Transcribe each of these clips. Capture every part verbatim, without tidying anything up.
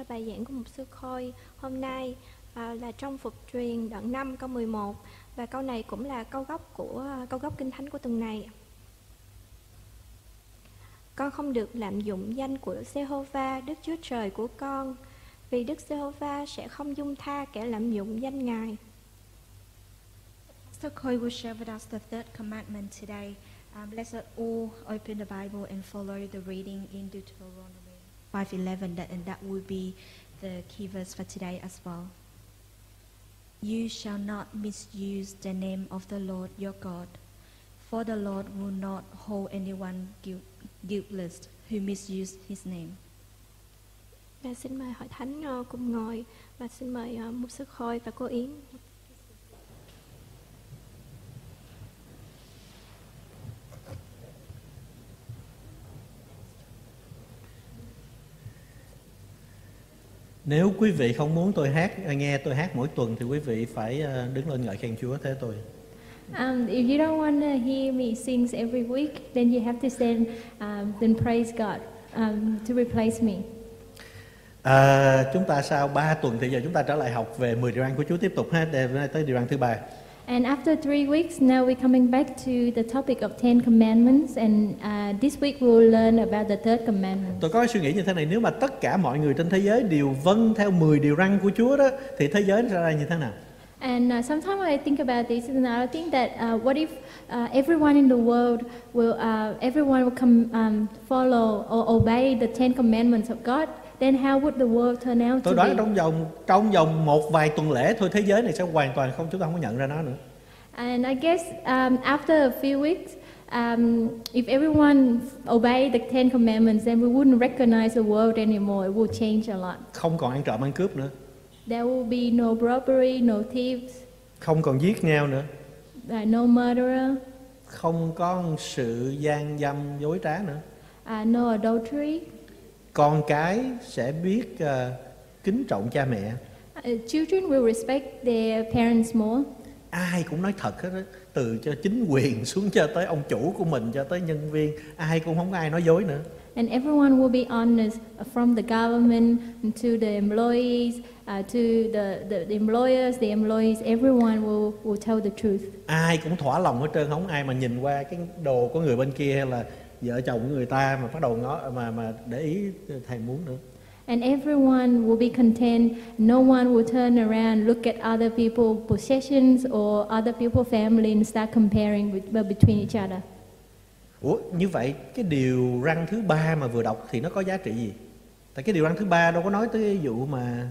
bài giảng của mục sư Khôi hôm nay à, là trong Phục Truyền đoạn năm câu mười một, và câu này cũng là câu gốc của câu gốc Kinh Thánh của tuần này. Con không được lạm dụng danh của Giê-hô-va Đức Chúa Trời của con, vì Đức Giê-hô-va sẽ không dung tha kẻ lạm dụng danh Ngài. Pastor Khôi will share with us the third commandment today. Um, let's all open the Bible and follow the reading in Deuteronomy five eleven, that, and that will be the key verse for today as well. You shall not misuse the name of the Lord your God, for the Lord will not hold anyone guilt, guiltless who misuse his name. Và xin mời hội thánh uh, cùng ngồi, và xin mời uh, mục sư Khôi và cô Yến. Nếu quý vị không muốn tôi hát, nghe tôi hát mỗi tuần thì quý vị phải đứng lên ngợi khen Chúa thế tôi. Um, if you don't want to hear me sing every week, then you have to stand um, then praise God um, to replace me. À, chúng ta sau ba tuần thì giờ chúng ta trở lại học về mười điều răn của Chúa tiếp tục ha, để tới điều răn thứ ba. And after three weeks, now we're coming back to the topic of Ten Commandments, and uh, this week we'll learn about the third commandment. Tôi có suy nghĩ như thế này, nếu mà tất cả mọi người trên thế giới đều vâng theo mười điều răn của Chúa đó, thì thế giới nó sẽ ra như thế nào? And uh, sometimes when I think about this, and I think that uh, what if uh, everyone in the world will, uh, everyone will come um, follow or obey the Ten Commandments of God? Then how would the world turn out Tôi to đoán be? trong vòng trong vòng một vài tuần lễ thôi, thế giới này sẽ hoàn toàn không, chúng ta không có nhận ra nó nữa. And I guess um, after a few weeks, um, if everyone obeyed the Ten Commandments, then we wouldn't recognize the world anymore. It will change a lot. Không còn ăn trộm ăn cướp nữa. There will be no robbery, no thieves, Không còn giết nhau nữa. uh, no murderer, Không có sự gian dâm dối trá nữa. uh, no adultery. Con cái sẽ biết uh, kính trọng cha mẹ. Uh, children will respect their parents more. Ai cũng nói thật hết đó, từ cho chính quyền xuống cho tới ông chủ của mình cho tới nhân viên, ai cũng không có ai nói dối nữa. And everyone will be honest, uh, from the government to the employees, uh, to the, the, the employers, the employees, everyone will, will tell the truth. Ai cũng thỏa lòng hết trơn, không ai mà nhìn qua cái đồ của người bên kia hay là vợ chồng của người ta mà bắt đầu ngó mà mà để ý thèm muốn nữa. And everyone will be content. No one will turn around, look at other people's possessions or other people's family and start comparing with, between each other. Ủa, như vậy cái điều răn thứ ba mà vừa đọc thì nó có giá trị gì? Tại cái điều răn thứ ba đâu có nói tới cái vụ mà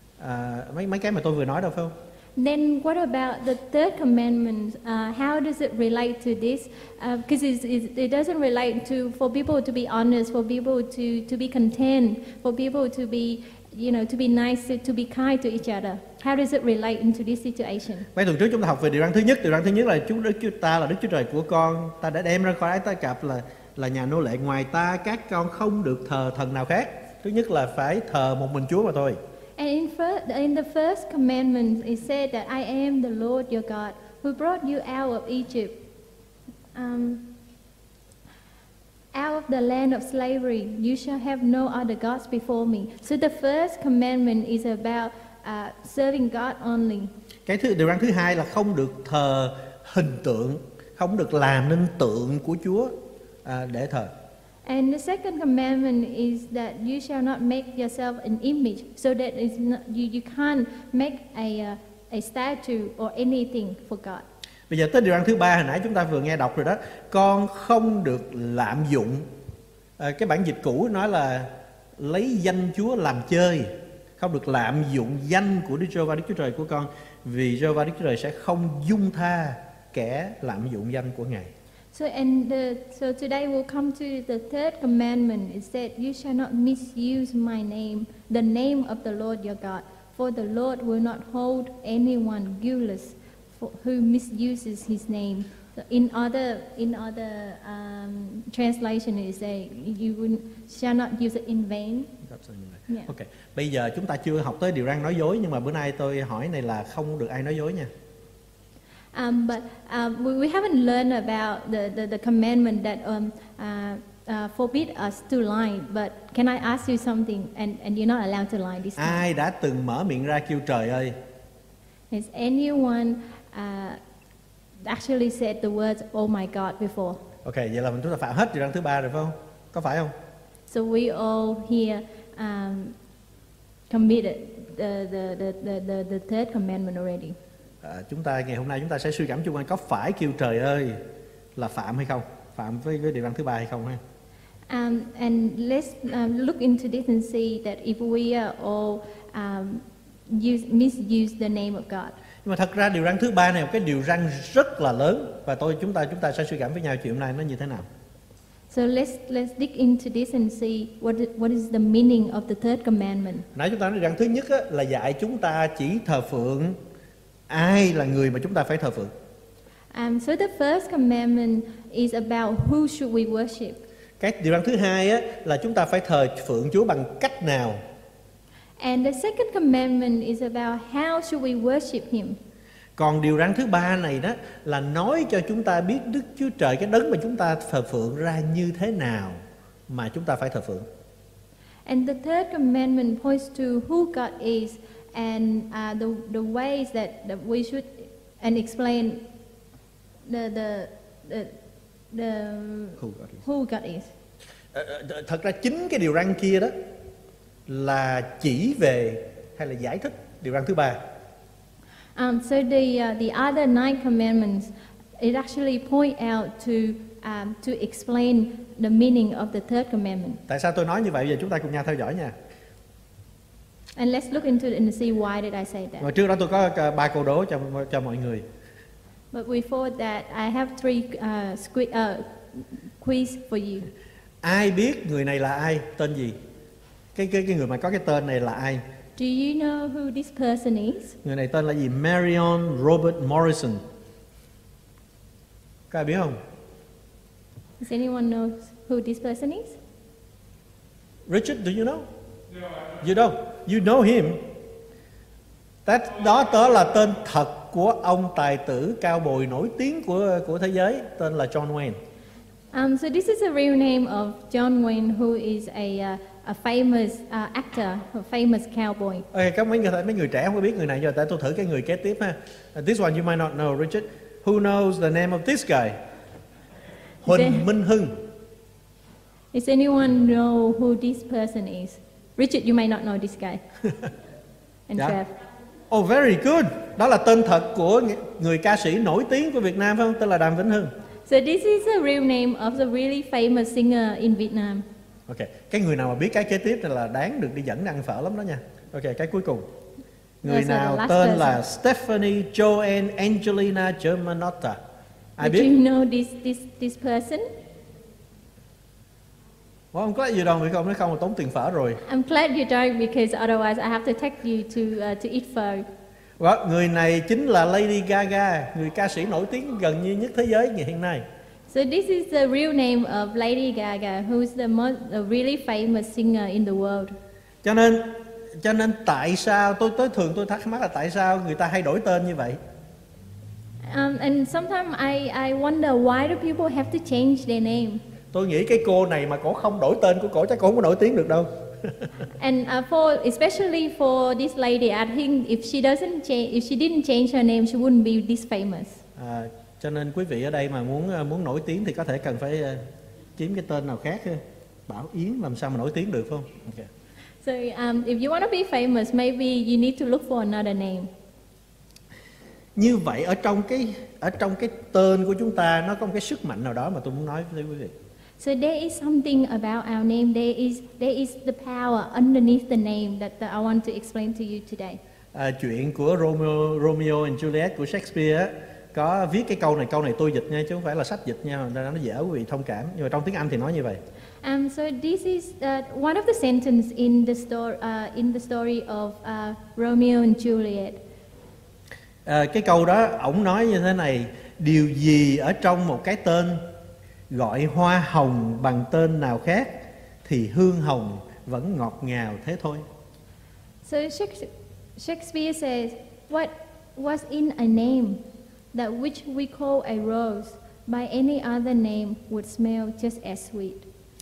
à, mấy mấy cái mà tôi vừa nói đâu, phải không? Then what about the third commandment? Uh, how does it relate to this? Because uh, it, it doesn't relate to for people to be honest, for people to, to be content, for people to be, you know, to be nice, to, to be kind to each other. How does it relate into this situation? Mấy tuần trước chúng ta học về điều răn thứ nhất. Điều răn thứ nhất là Chúa Đức Chúa ta là Đức Chúa Trời của con, ta đã đem ra khỏi ái ta cập là là nhà nô lệ, ngoài ta các con không được thờ thần nào khác. Thứ nhất là phải thờ một mình Chúa mà thôi. And in, first, in the first commandment, it said that I am the Lord your God who brought you out of Egypt, um, out of the land of slavery. You shall have no other gods before me. So the first commandment is about uh, serving God only. Cái thứ điều răn thứ hai là không được thờ hình tượng, không được làm nên tượng của Chúa à, để thờ. And the second commandment is that you shall not make yourself an image, so that it's not, you, you can't make a, uh, a statue or anything for God. Bây giờ tới điều răn thứ ba, hồi nãy chúng ta vừa nghe đọc rồi đó. Con không được lạm dụng. À, cái bản dịch cũ nói là lấy danh Chúa làm chơi. Không được lạm dụng danh của Đức Giê-hô-va Đức Chúa Trời của con, vì Giê-hô-va Đức Chúa Trời sẽ không dung tha kẻ lạm dụng danh của Ngài. So and the, so today we'll come to the third commandment. It said, "You shall not misuse my name, the name of the Lord your God, for the Lord will not hold anyone guiltless for, who misuses His name." So in other in other um, translation, it say, "You will, shall not use it in vain." Yeah. Ok. Bây giờ chúng ta chưa học tới điều răn nói dối, nhưng mà bữa nay tôi hỏi này là không được ai nói dối nha. Um, but um, we, we haven't learned about the, the, the commandment that um, uh, uh, forbid us to lie, but can I ask you something? And, and you're not allowed to lie this time. Ai đã từng mở miệng ra kêu trời ơi? Has anyone uh, actually said the words, oh my God, before? Ok, vậy là chúng ta phạm hết điều răn thứ ba rồi phải không? Có phải không? So we all here um, committed the, the, the, the, the, the third commandment already. À, chúng ta ngày hôm nay chúng ta sẽ suy gẫm chung quanh có phải kêu trời ơi là phạm hay không? Phạm với, với điều răn thứ ba hay không ha? Um, and let's um, look into this and see that if we are all um, use, misuse the name of God. Nhưng mà thật ra điều răn thứ ba này là một cái điều răn rất là lớn, và tôi chúng ta chúng ta sẽ suy gẫm với nhau chuyện này nó như thế nào. So let's let's dig into this and see what i- what is the meaning of the third commandment. Nãy chúng ta nói răn thứ nhất á, là dạy chúng ta chỉ thờ phượng ai là người mà chúng ta phải thờ phượng. Um, so the first commandment is about who should we worship. Cái điều răn thứ hai á, là chúng ta phải thờ phượng Chúa bằng cách nào. And the second commandment is about how should we worship Him. Còn điều răn thứ ba này đó là nói cho chúng ta biết Đức Chúa Trời, cái đấng mà chúng ta thờ phượng ra như thế nào mà chúng ta phải thờ phượng. And the third commandment points to who God is and uh, the the ways that, that we should and explain the the the, the Who God is. who God is. Ờ, ờ, Thật ra chính cái điều răn kia đó là chỉ về hay là giải thích điều răn thứ ba. Um, so the uh, the other nine commandments, it actually point out to um, to explain the meaning of the third commandment. Tại sao tôi nói như vậy? Giờ chúng ta cùng nhau theo dõi nha. And let's look into it and see why did I say that. Và trước đó tôi có uh, ba câu đố cho cho mọi người. But before that, I have three uh, squi- uh, quiz for you. Ai biết người này là ai, tên gì? Cái cái cái người mà có cái tên này là ai? Do you know who this person is? Người này tên là gì? Marion Robert Morrison. Có ai biết không? Does anyone know who this person is? Richard, do you know? You don't. You know him. That, đó đó là tên thật của ông tài tử cao bồi nổi tiếng của của thế giới, tên là John Wayne. Um, so this is a real name of John Wayne, who is a uh, a famous uh, actor, a famous cowboy. Okay, các mấy người mấy người trẻ không có biết người này, giờ tại tôi thử cái người kế tiếp ha. Uh, This one you might not know, Richard. Who knows the name of this guy? Huỳnh Minh Hưng. Does anyone know who this person is? Richard, you may not know this guy. And Yeah. Trev. Oh, very good. Đó là tên thật của người ca sĩ nổi tiếng của Việt Nam phải không? Tên là Đàm Vĩnh Hưng. So this is a real name of the really famous singer in Vietnam. Ok, cái người nào mà biết cái kế tiếp này là đáng được đi dẫn ăn phở lắm đó nha. Ok, cái cuối cùng. Người Yes, sir, the nào last tên person. là Stephanie Joanne Angelina Germanotta. Ai Would biết? you know this this this person? Ủa, không có gì đâu, vì không, nếu không là tốn tiền phở rồi. I'm glad you don't, because otherwise I have to take you to uh, to eat pho. Đó, người này chính là Lady Gaga, người ca sĩ nổi tiếng gần như nhất thế giới ngày hiện nay. So this is the real name of Lady Gaga, who is the most a really famous singer in the world. Cho nên cho nên tại sao tôi tôi thường tôi thắc mắc là tại sao người ta hay đổi tên như vậy? Um, and sometimes I, I wonder why do people have to change their name? Tôi nghĩ cái cô này mà cổ không đổi tên của cổ chắc cổ không có nổi tiếng được đâu. And uh, for especially for this lady, I think if she doesn't change, if she didn't change her name, she wouldn't be this famous. À, cho nên quý vị ở đây mà muốn muốn nổi tiếng thì có thể cần phải uh, kiếm cái tên nào khác. Bảo Yến làm sao mà nổi tiếng được phải không? Okay. So um, if you want to be famous, maybe you need to look for another name. Như vậy ở trong cái ở trong cái tên của chúng ta nó có một cái sức mạnh nào đó mà tôi muốn nói với quý vị. So there is something about our name. There is there is the power underneath the name that, that I want to explain to you today. À, chuyện của Romeo, Romeo and Juliet của Shakespeare á, có viết cái câu này, câu này tôi dịch nha chứ không phải là sách dịch nha, nên nó dễ quý vị thông cảm. Nhưng mà trong tiếng Anh thì nói như vậy. Um, so this is uh, one of the sentence in the story uh, in the story of uh, Romeo and Juliet. À, cái câu đó ổng nói như thế này: điều gì ở trong một cái tên gọi hoa hồng bằng tên nào khác thì hương hồng vẫn ngọt ngào thế thôi. So Shakes- Shakespeare says, "What was in a name that which we call a rose by any other name would smell just as sweet."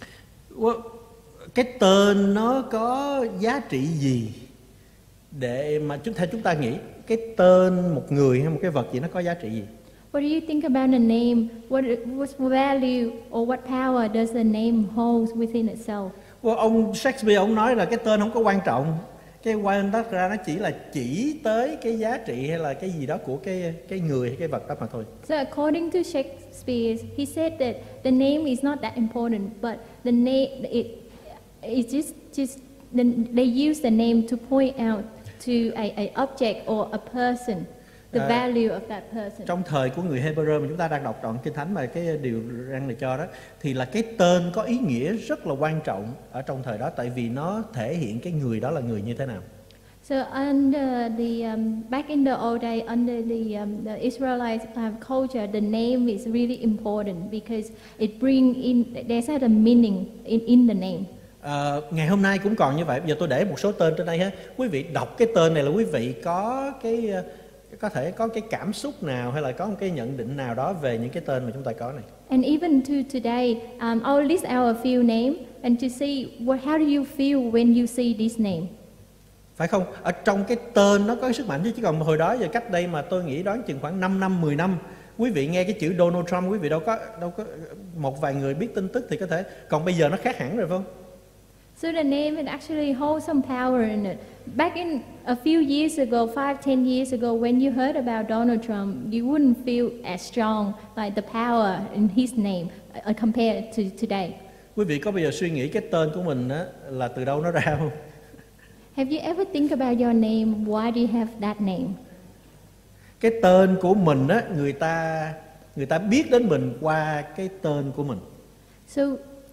Cái tên nó có giá trị gì để mà chúng theo chúng ta nghĩ cái tên một người hay một cái vật gì nó có giá trị gì? What do you think about a name? What what value or what power does the name hold within itself? Well, ông Shakespeare ông nói là cái tên không có quan trọng, cái quan đó ra nó chỉ là chỉ tới cái giá trị hay là cái gì đó của cái cái người hay cái vật đó mà thôi. So according to Shakespeare, he said that the name is not that important, but the name it it's just just the, they use the name to point out to a, a object or a person, the À, value of that person. Trong thời của người Hebrew mà chúng ta đang đọc đoạn Kinh Thánh mà cái điều răn này cho đó thì là cái tên có ý nghĩa rất là quan trọng ở trong thời đó, tại vì nó thể hiện cái người đó là người như thế nào. So under the um, back in the old day, under the um, the Israelite uh, culture, the name is really important because it bring in there's a meaning in in the name. À, ngày hôm nay cũng còn như vậy. Bây giờ tôi để một số tên trên đây ha. Quý vị đọc cái tên này là quý vị có cái có thể có cái cảm xúc nào hay là có một cái nhận định nào đó về những cái tên mà chúng ta có này. And even to today, um, I'll list out a few names and to see what how do you feel when you see this name. Phải không? Ở trong cái tên nó có cái sức mạnh chứ, chứ còn hồi đó giờ cách đây mà tôi nghĩ đoán chừng khoảng năm năm, mười năm, quý vị nghe cái chữ Donald Trump quý vị đâu có đâu có một vài người biết tin tức thì có thể, còn bây giờ nó khác hẳn rồi phải không? So the name it actually holds some power in it. Back in a few years ago, five, ten years ago, when you heard about Donald Trump, you wouldn't feel as strong like the power in his name uh, compared to today. Quý vị có bao giờ suy nghĩ cái tên của mình á, là từ đâu nó ra không? Have you ever think about your name? Why do you have that name? Cái tên của mình á, người ta người ta biết đến mình qua cái tên của mình. So,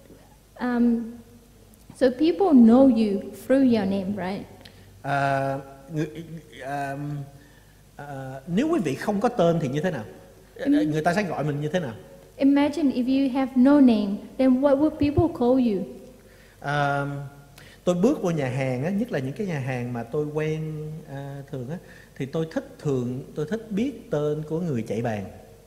um, so people know you through your name, right? À, người, à, à, nếu quý vị không có tên thì như thế nào? Người ta sẽ gọi mình như thế nào? Imagine if you have no name, then what would people call you? À, tôi bước vô nhà hàng á, nhất là những cái nhà hàng mà tôi quen à, thường á, thì tôi thích thường tôi thích biết tên của người chạy bàn.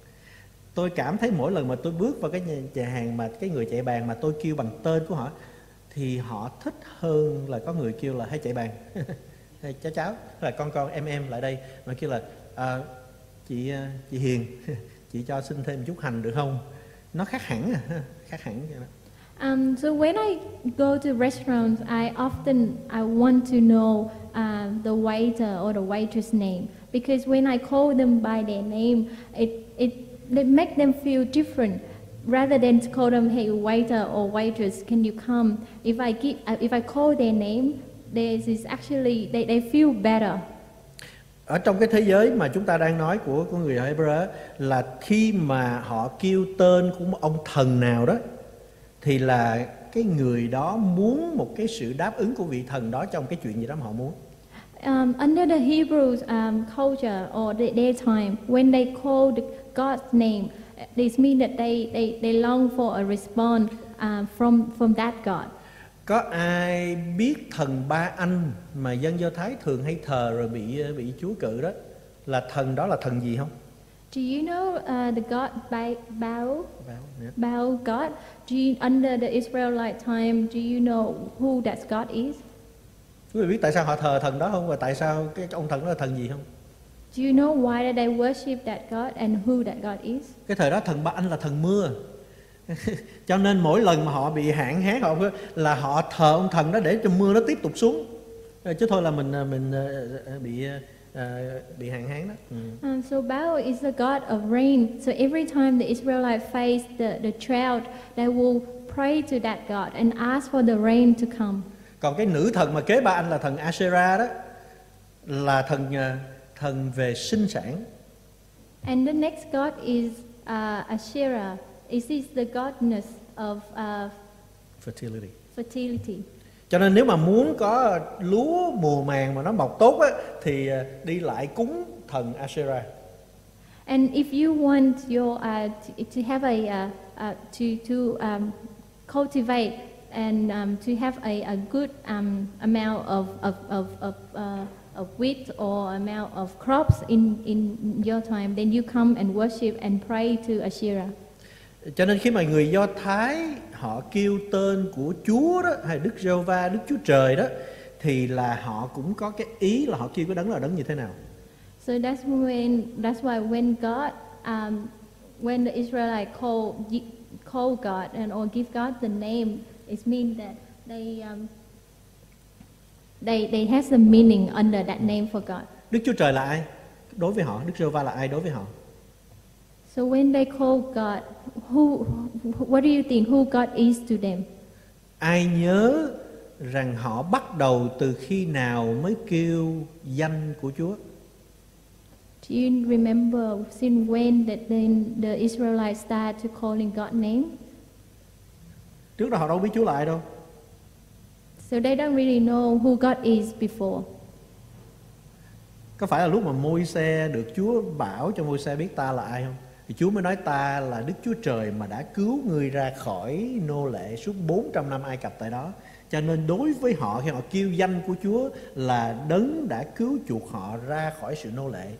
Tôi cảm thấy mỗi lần mà tôi bước vào cái nhà, nhà hàng mà cái người chạy bàn mà tôi kêu bằng tên của họ thì họ thích hơn là có người kêu là hãy chạy bàn. Hey, cháu cháu là con con em em lại đây mà kêu là à, chị chị Hiền chị cho xin thêm chút hành được không? Nó khác hẳn à, khác hẳn vậy đó. Um, so when I go to restaurants, I often I want to know uh, the waiter or the waitress name because when I call them by their name, it it it make them feel different. Rather than to call them, hey waiter or waitress, can you come? If I give, uh, if I call their name, there is actually they they feel better. Ở trong cái thế giới mà chúng ta đang nói của của người Hebrew là khi mà họ kêu tên của một ông thần nào đó thì là cái người đó muốn một cái sự đáp ứng của vị thần đó trong cái chuyện gì đó mà họ muốn. Um, under the Hebrew um, culture or the, their time, when they called God's name, this means that they, they, they long for a response uh, from from that God. Có ai biết thần Ba Anh mà dân Do Thái thường hay thờ rồi bị bị Chúa cự đó là thần đó là thần gì không? Do you know uh, the God Ba- Baal? Baal, yeah. Baal God? Do you, under the Israelite time, do you know who that God is? Quý vị biết tại sao họ thờ thần đó không? Và tại sao cái ông thần đó là thần gì không? Do you know why did they worship that God and who that God is? Cái thời đó thần Ba Anh là thần mưa. Cho nên mỗi lần mà họ bị hạn hán họ là họ thờ ông thần đó để cho mưa nó tiếp tục xuống. Chứ thôi là mình mình bị bị hạn hán đó. Ừ. Um, so Baal is the god of rain. So every time the Israelites face the, the drought, they will pray to that God and ask for the rain to come. Còn cái nữ thần mà kế Ba Anh là thần Asherah đó là thần thần về sinh sản. And the next god is uh, Asherah. It is the goddess of uh, Fertility. fertility. Cho nên nếu mà muốn có lúa mùa màng mà nó mọc tốt á, thì đi lại cúng thần Asherah. And if you want your uh, to, to have a uh, uh, to to um, cultivate and um, to have a, a good um, amount of of of of, uh, of wheat or amount of crops in in your time, then you come and worship and pray to Asherah. Cho nên khi mà người Do Thái họ kêu tên của Chúa đó, hay Đức Giê-hô-va, Đức Chúa Trời đó, thì là họ cũng có cái ý là họ kêu cái đấng là đấng như thế nào. So that's when that's why when God um, when the Israelites call call God and or give God the name, it means that they um, they they has the meaning under that name for God. Đức Chúa Trời là ai đối với họ? Đức Giê-hô-va là ai đối với họ? So when they call God, who, what do you think who God is to them? Ai nhớ rằng họ bắt đầu từ khi nào mới kêu danh của Chúa? Do you remember since when that then the Israelites started to calling God's name? Trước đó họ đâu biết Chúa là ai đâu. So they don't really know who God is before. Có phải là lúc mà Môi-se được Chúa bảo cho Môi-se biết ta là ai không? Thì Chúa mới nói ta là Đức Chúa Trời mà đã cứu ngươi ra khỏi nô lệ suốt bốn trăm năm Ai Cập tại đó. Cho nên đối với họ, khi họ kêu danh của Chúa là đấng đã cứu chuộc họ ra khỏi sự nô lệ.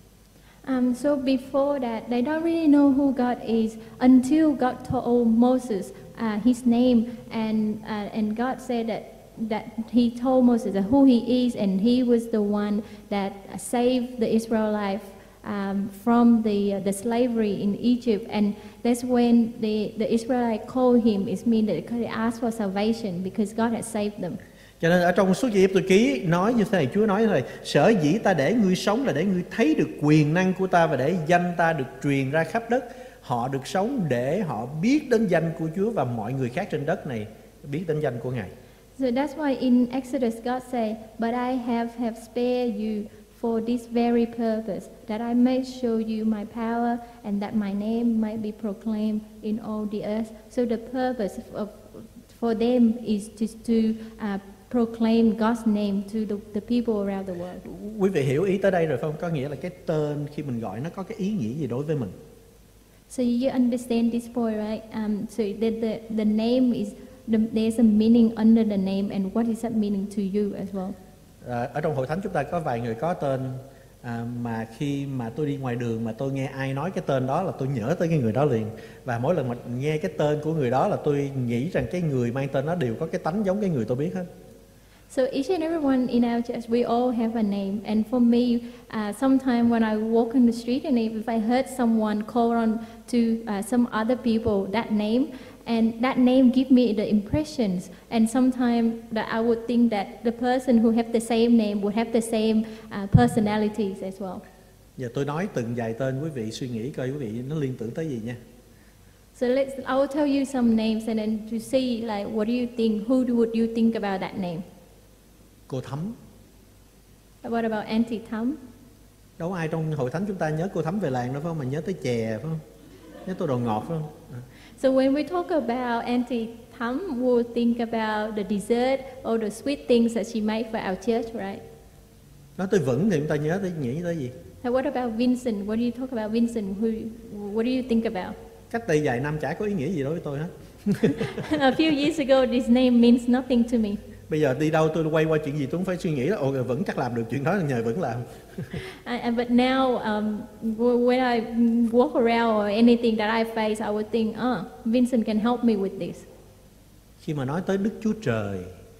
Um, so before that, they don't really know who God is until God told Moses uh, his name, and uh, and God said that that He told Moses that who He is, and He was the one that saved the Israelites um, from the uh, the slavery in Egypt, and that's when the the Israelites called Him. It means that they asked for salvation because God had saved them. Cho nên ở trong Xuất Ai-cập ký nói như thế này, Chúa nói như thế này: sở dĩ ta để ngươi sống là để ngươi thấy được quyền năng của ta và để danh ta được truyền ra khắp đất. Họ được sống để họ biết đến danh của Chúa và mọi người khác trên đất này biết đến danh của Ngài. So that's why in Exodus God say, "But I have have spared you for this very purpose, that I may show you my power and that my name might be proclaimed in all the earth." So the purpose of for them is just to uh, proclaim God's name to the, the people around the world. Quý vị hiểu ý tới đây rồi phải không? Có nghĩa là cái tên khi mình gọi nó có cái ý nghĩa gì đối với mình. So you understand this point, right? Um, so the, the, the name is, the, there's a meaning under the name, and what is that meaning to you as well? À, ở trong hội thánh chúng ta có vài người có tên à, mà khi mà tôi đi ngoài đường mà tôi nghe ai nói cái tên đó là tôi nhớ tới cái người đó liền. Và mỗi lần mà nghe cái tên của người đó là tôi nghĩ rằng cái người mang tên đó đều có cái tánh giống cái người tôi biết hết. So each and everyone in our church, we all have a name. And for me, uh, sometimes when I walk in the street and if I heard someone call on to uh, some other people that name, and that name give me the impressions. And sometimes that I would think that the person who have the same name would have the same uh, personalities as well. Giờ tôi nói từng vài tên, quý vị suy nghĩ coi quý vị nó liên tưởng tới gì nha. So let's, I will tell you some names and then to see like what do you think, who would you think about that name? Cô Thắm. What about Auntie Thắm? Đâu có ai trong hội thánh chúng ta nhớ cô Thắm về làng đâu phải không? Mà nhớ tới chè phải không? Nhớ tới đồ ngọt phải không? À. So when we talk about Auntie Thắm, we'll think about the dessert or the sweet things that she made for our church, right? Nói tới Vững thì chúng ta nhớ tới nghĩ tới gì? So what about Vincent? What do you talk about Vincent? Who, what do you think about? Cách đây vài năm chả có ý nghĩa gì đối với tôi hết. A few years ago, this name means nothing to me. Bây giờ đi đâu tôi quay qua chuyện gì tôi cũng phải suy nghĩ là ồ Vững chắc làm được chuyện đó là nhờ Vững làm. And, but now, um, when I walk around or anything that I face, I would think, oh, Vincent can help me with this. Khi mà nói tới Đức Chúa Trời,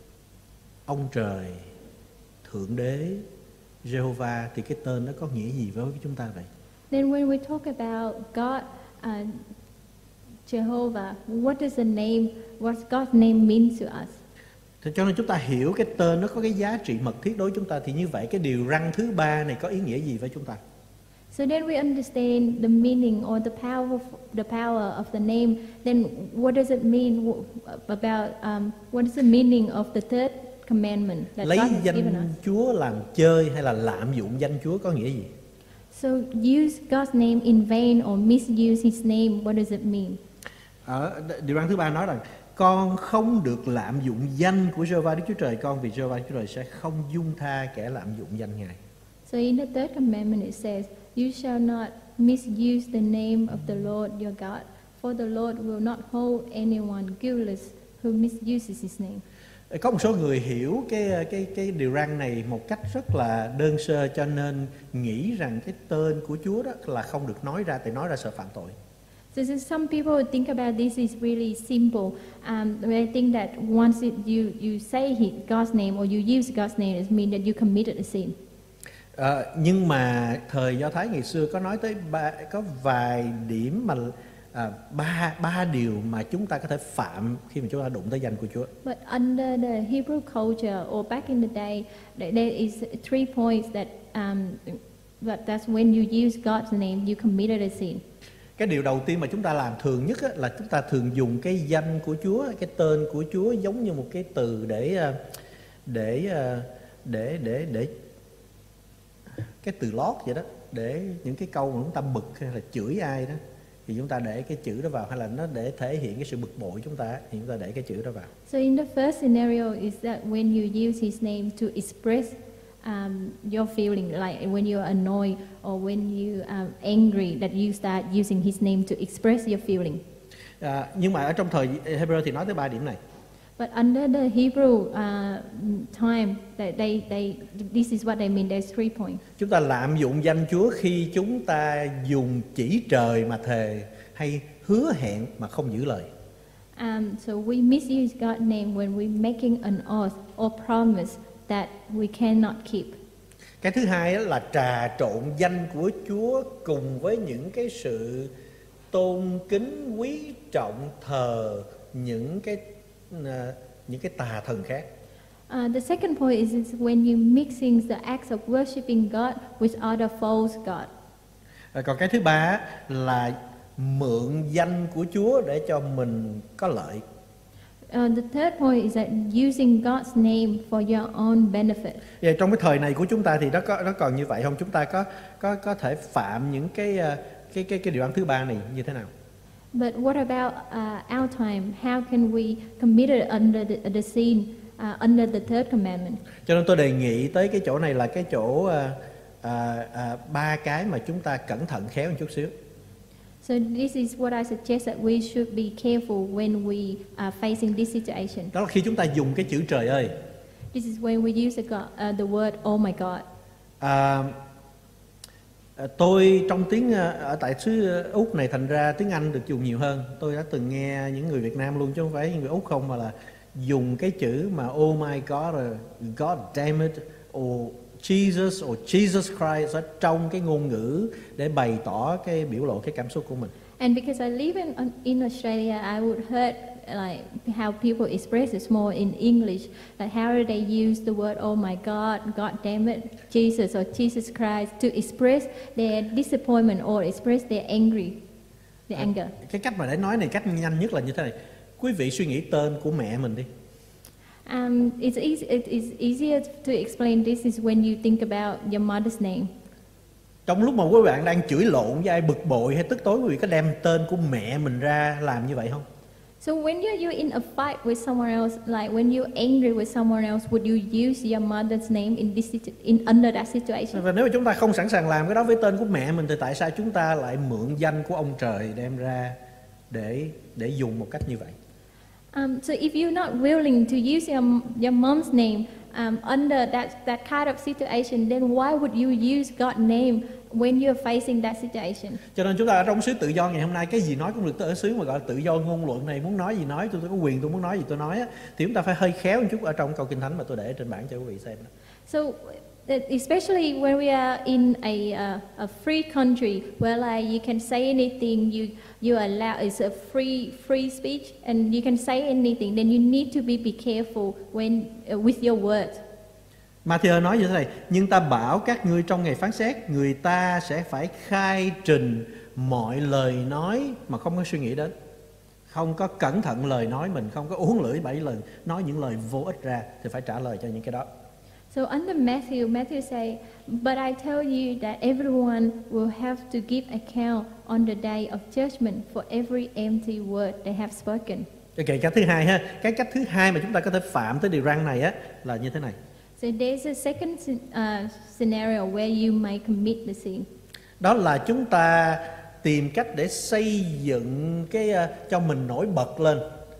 ông Trời, Thượng Đế, Jehovah thì cái tên nó có nghĩa gì với chúng ta vậy? Then when we talk about God, uh, Jehovah, what does the name, what God's name mean to us? Thế cho nên chúng ta hiểu cái tên nó có cái giá trị mật thiết đối với chúng ta, thì như vậy cái điều răn thứ ba này có ý nghĩa gì với chúng ta? So then we understand the meaning or the power of the power of the name. Then what does it mean about um, what is the meaning of the third commandment that Lấy God has given danh us? Chúa làm chơi hay là lạm dụng danh Chúa có nghĩa gì? So use God's name in vain or misuse His name. What does it mean? Ở điều răn thứ ba nói rằng con không được lạm dụng danh của Giê-hô-va Đức Chúa Trời con, vì Giê-hô-va Đức Chúa Trời sẽ không dung tha kẻ lạm dụng danh Ngài. So in the third commandment it says, "You shall not misuse the name of the Lord your God, for the Lord will not hold anyone guiltless who misuses His name." Có một số người hiểu cái cái cái điều răn này một cách rất là đơn sơ, cho nên nghĩ rằng cái tên của Chúa đó là không được nói ra, tại nói ra sợ phạm tội. So, so some people think about this is really simple. Um, they think that once it, you, you say he, God's name or you use God's name, it means that you committed a sin. À, nhưng mà thời Do Thái ngày xưa có nói tới ba, có vài điểm mà à, ba ba điều mà chúng ta có thể phạm khi mà chúng ta đụng tới danh của Chúa. But under the Hebrew culture or back in the day, there is three points that um, that that's when you use God's name, you committed a sin. Cái điều đầu tiên mà chúng ta làm thường nhất á, là chúng ta thường dùng cái danh của Chúa, cái tên của Chúa giống như một cái từ để để để để để cái từ lót vậy đó, để những cái câu mà chúng ta bực hay là chửi ai đó thì chúng ta để cái chữ đó vào, hay là nó để thể hiện cái sự bực bội chúng ta thì chúng ta để cái chữ đó vào. So in the first scenario is that when you use his name to express um, your feeling, like when you're annoyed or when you are angry, that you start using his name to express your feeling. À, nhưng mà ở trong thời Hebrew thì nói tới ba điểm này. But under the Hebrew uh, time, that they, they, this is what they mean. There's three points. Chúng ta lạm dụng danh Chúa khi chúng ta dùng chỉ trời mà thề hay hứa hẹn mà không giữ lời. Um, so we misuse God's name when we're making an oath or promise that we cannot keep. Cái thứ hai là trà trộn danh của Chúa cùng với những cái sự tôn kính, quý trọng, thờ những cái uh, những cái tà thần khác. Uh, the second point is, is when you mixing the acts of worshiping God with other false God. À, còn cái thứ ba là mượn danh của Chúa để cho mình có lợi. Uh, the third point is that using God's name for your own benefit. Và trong cái thời này của chúng ta thì nó có nó còn như vậy không? Chúng ta có có có thể phạm những cái cái cái cái điều ăn thứ ba này như thế nào? But what about uh, our time? How can we commit it under the, the sin, uh, under the third commandment? Cho nên tôi đề nghị tới cái chỗ này là cái chỗ uh, uh, uh, ba cái mà chúng ta cẩn thận khéo một chút xíu. So this is what I suggest that we should be careful when we are facing this situation. Đó là khi chúng ta dùng cái chữ trời ơi. This is when we use the, God, uh, the word "Oh my God." À, tôi trong tiếng ở tại xứ Úc này thành ra tiếng Anh được dùng nhiều hơn. Tôi đã từng nghe những người Việt Nam luôn chứ không phải những người Úc không, mà là dùng cái chữ mà "Oh my God" or "God damn it" or Jesus or Jesus Christ ở trong cái ngôn ngữ để bày tỏ cái biểu lộ cái cảm xúc của mình. And because I live in in Australia, I would heard like how people express it more in English, like how do they use the word "Oh my God," "God damn it," Jesus or Jesus Christ to express their disappointment or express their angry, their anger. Cái cách mà để nói này cách nhanh nhất là như thế này. Quý vị suy nghĩ tên của mẹ mình đi. Um, it's easy. It is easier to explain this is when you think about your mother's name. Trong lúc mà quý bạn đang chửi lộn với ai, bực bội hay tức tối, quý vị có đem tên của mẹ mình ra làm như vậy không? So when you're, you're in a fight with someone else, like when you're angry with someone else, would you use your mother's name in this situ- in under that situation? Và nếu mà chúng ta không sẵn sàng làm cái đó với tên của mẹ mình thì tại sao chúng ta lại mượn danh của ông trời đem ra để để dùng một cách như vậy? Um, so if you're not willing to use your your mom's name um, under that that kind of situation, then why would you use God's name when you're facing that situation? Cho nên chúng ta ở trong xứ tự do ngày hôm nay, cái gì nói cũng được. Tới ở xứ mà gọi là tự do ngôn luận này, muốn nói gì nói, tôi, tôi có quyền tôi muốn nói gì tôi nói á, thì chúng ta phải hơi khéo một chút ở trong câu Kinh Thánh mà tôi để trên bảng cho quý vị xem đó. So especially when we are in a uh, a free country where like you can say anything, you you are allowed, it's a free free speech and you can say anything, then you need to be be careful when uh, with your words. Matthew nói như thế này: nhưng ta bảo các ngươi trong ngày phán xét, người ta sẽ phải khai trình mọi lời nói mà không có suy nghĩ đến, không có cẩn thận lời nói mình, không có uốn lưỡi bảy lần nói những lời vô ích ra, thì phải trả lời cho những cái đó. So under Matthew, Matthew say, but I tell you that everyone will have to give account on the day of judgment for every empty word they have spoken. Ok, cái thứ hai ha, cái cách thứ hai mà chúng ta có thể phạm tới điều răn này á là như thế này. So there's a second uh, scenario where you may commit the sin. Đó là chúng ta tìm cách để xây dựng cái uh, cho mình nổi bật lên,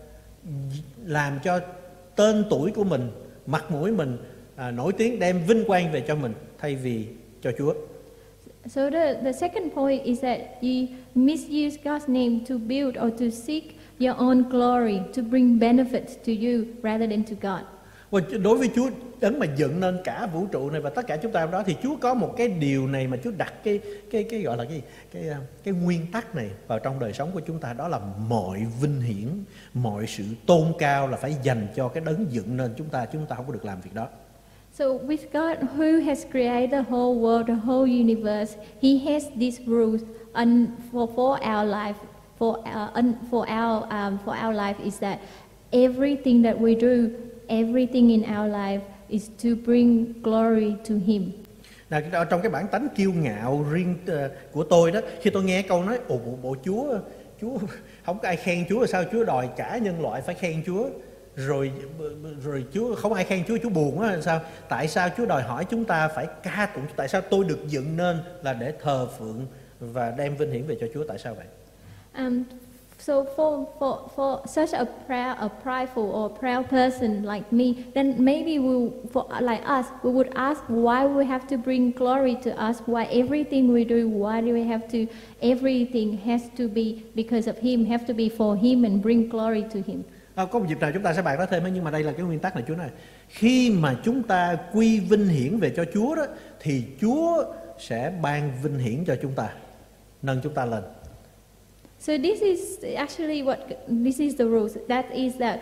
làm cho tên tuổi của mình, mặt mũi mình à, nổi tiếng, đem vinh quang về cho mình thay vì cho Chúa. So the, the second point is that you misuse God's name to build or to seek your own glory, to bring benefits to you rather than to God. Và đối với Chúa đấng mà dựng nên cả vũ trụ này và tất cả chúng ta trong đó, thì Chúa có một cái điều này mà Chúa đặt cái cái cái gọi là cái cái cái nguyên tắc này vào trong đời sống của chúng ta, đó là mọi vinh hiển, mọi sự tôn cao là phải dành cho cái đấng dựng nên chúng ta, chúng ta không có được làm việc đó. So with God, who has created the whole world, the whole universe, He has these rules, and for for our life, for our, and for our um, for our life is that everything that we do, everything in our life is to bring glory to Him. Là trong cái bản tánh kiêu ngạo riêng của tôi đó, khi tôi nghe câu nói ồ bộ, bộ Chúa Chúa không có ai khen Chúa, là sao Chúa đòi cả nhân loại phải khen Chúa, rồi rồi Chúa không ai khen Chúa, Chúa buồn á, sao? Tại sao Chúa đòi hỏi chúng ta phải ca tụng? Tại sao tôi được dựng nên là để thờ phượng và đem vinh hiển về cho Chúa? Tại sao vậy? Um, so for for for such a proud, a prideful or proud person like me, then maybe we, for like us, we would ask why we have to bring glory to us, why everything we do, why do we have to, everything has to be because of Him, have to be for Him and bring glory to Him. À, có một dịp nào chúng ta sẽ bàn đó thêm, nhưng mà đây là cái nguyên tắc này Chúa nói. Khi mà chúng ta quy vinh hiển về cho Chúa đó, thì Chúa sẽ ban vinh hiển cho chúng ta, nâng chúng ta lên. So this is actually what, this is the rules. That is that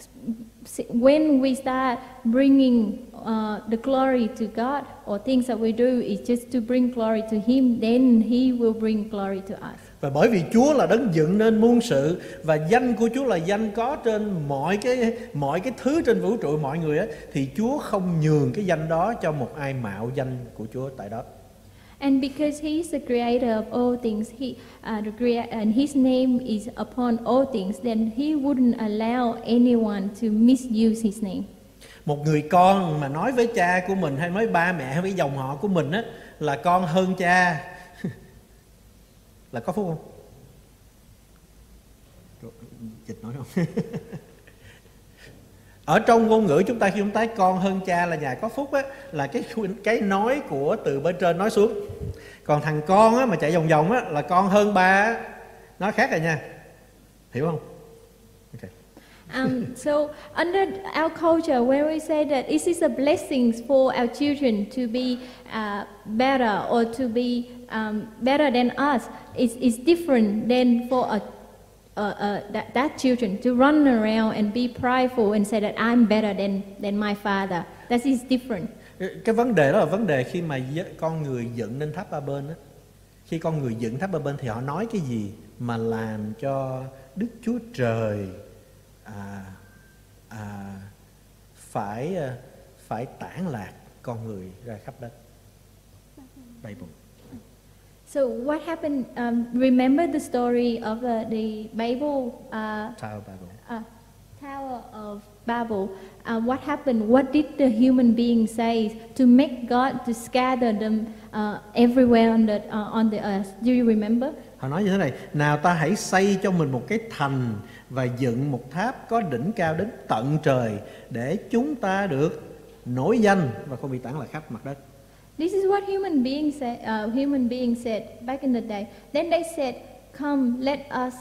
when we start bringing uh, the glory to God, or things that we do is just to bring glory to Him, then He will bring glory to us. Và bởi vì Chúa là đấng dựng nên muôn sự, và danh của Chúa là danh có trên mọi cái mọi cái thứ trên vũ trụ mọi người á, thì Chúa không nhường cái danh đó cho một ai mạo danh của Chúa tại đó. And because He is the creator of all things, He uh, the crea- and His name is upon all things, then He wouldn't allow anyone to misuse His name. Một người con mà nói với cha của mình hay với ba mẹ hay với dòng họ của mình á là con hơn cha là có phúc không? Dịch nói không? Ở trong ngôn ngữ chúng ta khi chúng ta con hơn cha là nhà có phúc á, là cái cái nói của từ bên trên nói xuống. Còn thằng con á mà chạy vòng vòng á là con hơn ba á, nói khác rồi nha. Hiểu không? Okay. Um, so under our culture, when we say that this is a blessing for our children to be uh, better or to be um, better than us, it's, it's different than for a, uh, uh, that, that children to run around and be prideful and say that I'm better than, than my father. That is different. Cái vấn đề đó là vấn đề khi mà con người dựng nên tháp Ba-bên á. Khi con người dựng tháp Ba-bên thì họ nói cái gì mà làm cho Đức Chúa Trời à, à, phải phải tản lạc con người ra khắp đất. Bible. So what happened? Um, remember the story of the, the Babel uh, Tower Bible. uh, Tower of Babel. Uh, what happened? What did the human being say to make God to scatter them uh, everywhere on the uh, on the earth? Do you remember? Họ nói như thế này: nào ta hãy xây cho mình một cái thành và dựng một tháp có đỉnh cao đến tận trời, để chúng ta được nổi danh và không bị tản lạc khắp mặt đất. This is what human beings said, uh, human beings said back in the day. Then they said, "Come, let us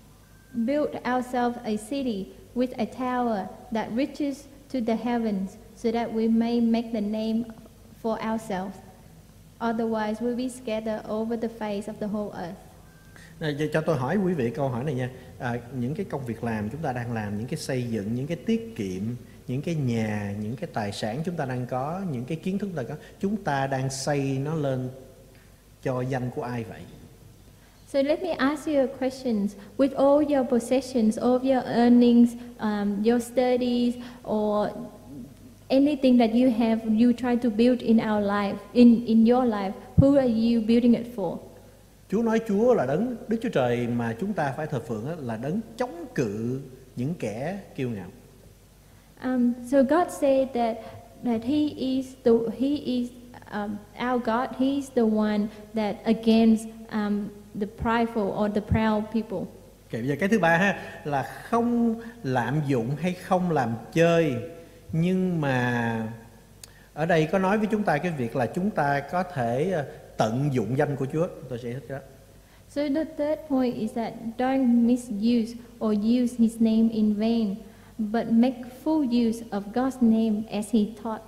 build ourselves a city with a tower that reaches to the heavens, so that we may make the name for ourselves. Otherwise, we'll be scattered over the face of the whole earth." Này, cho tôi hỏi quý vị câu hỏi này nha. À, những cái công việc làm chúng ta đang làm, những cái xây dựng, những cái tiết kiệm, những cái nhà, những cái tài sản chúng ta đang có, những cái kiến thức chúng ta có, chúng ta đang xây nó lên cho danh của ai vậy? So let me ask you a question. With all your possessions, all of your earnings, um, your studies, or anything that you have, you try to build in our life, in, in your life, who are you building it for? Chúa nói Chúa là đấng, Đức Chúa Trời mà chúng ta phải thờ phượng là đấng chống cự những kẻ kiêu ngạo. Um, so God said that that He is the He is um, our God. He is the one that against um, the prideful or the proud people. Okay, bây giờ cái thứ ba ha là không lạm dụng hay không làm chơi, nhưng mà ở đây có nói với chúng ta cái việc là chúng ta có thể tận dụng danh của Chúa. Tôi sẽ thích cái đó. So the third point is that don't misuse or use his name in vain, but make full use of God's name as he taught.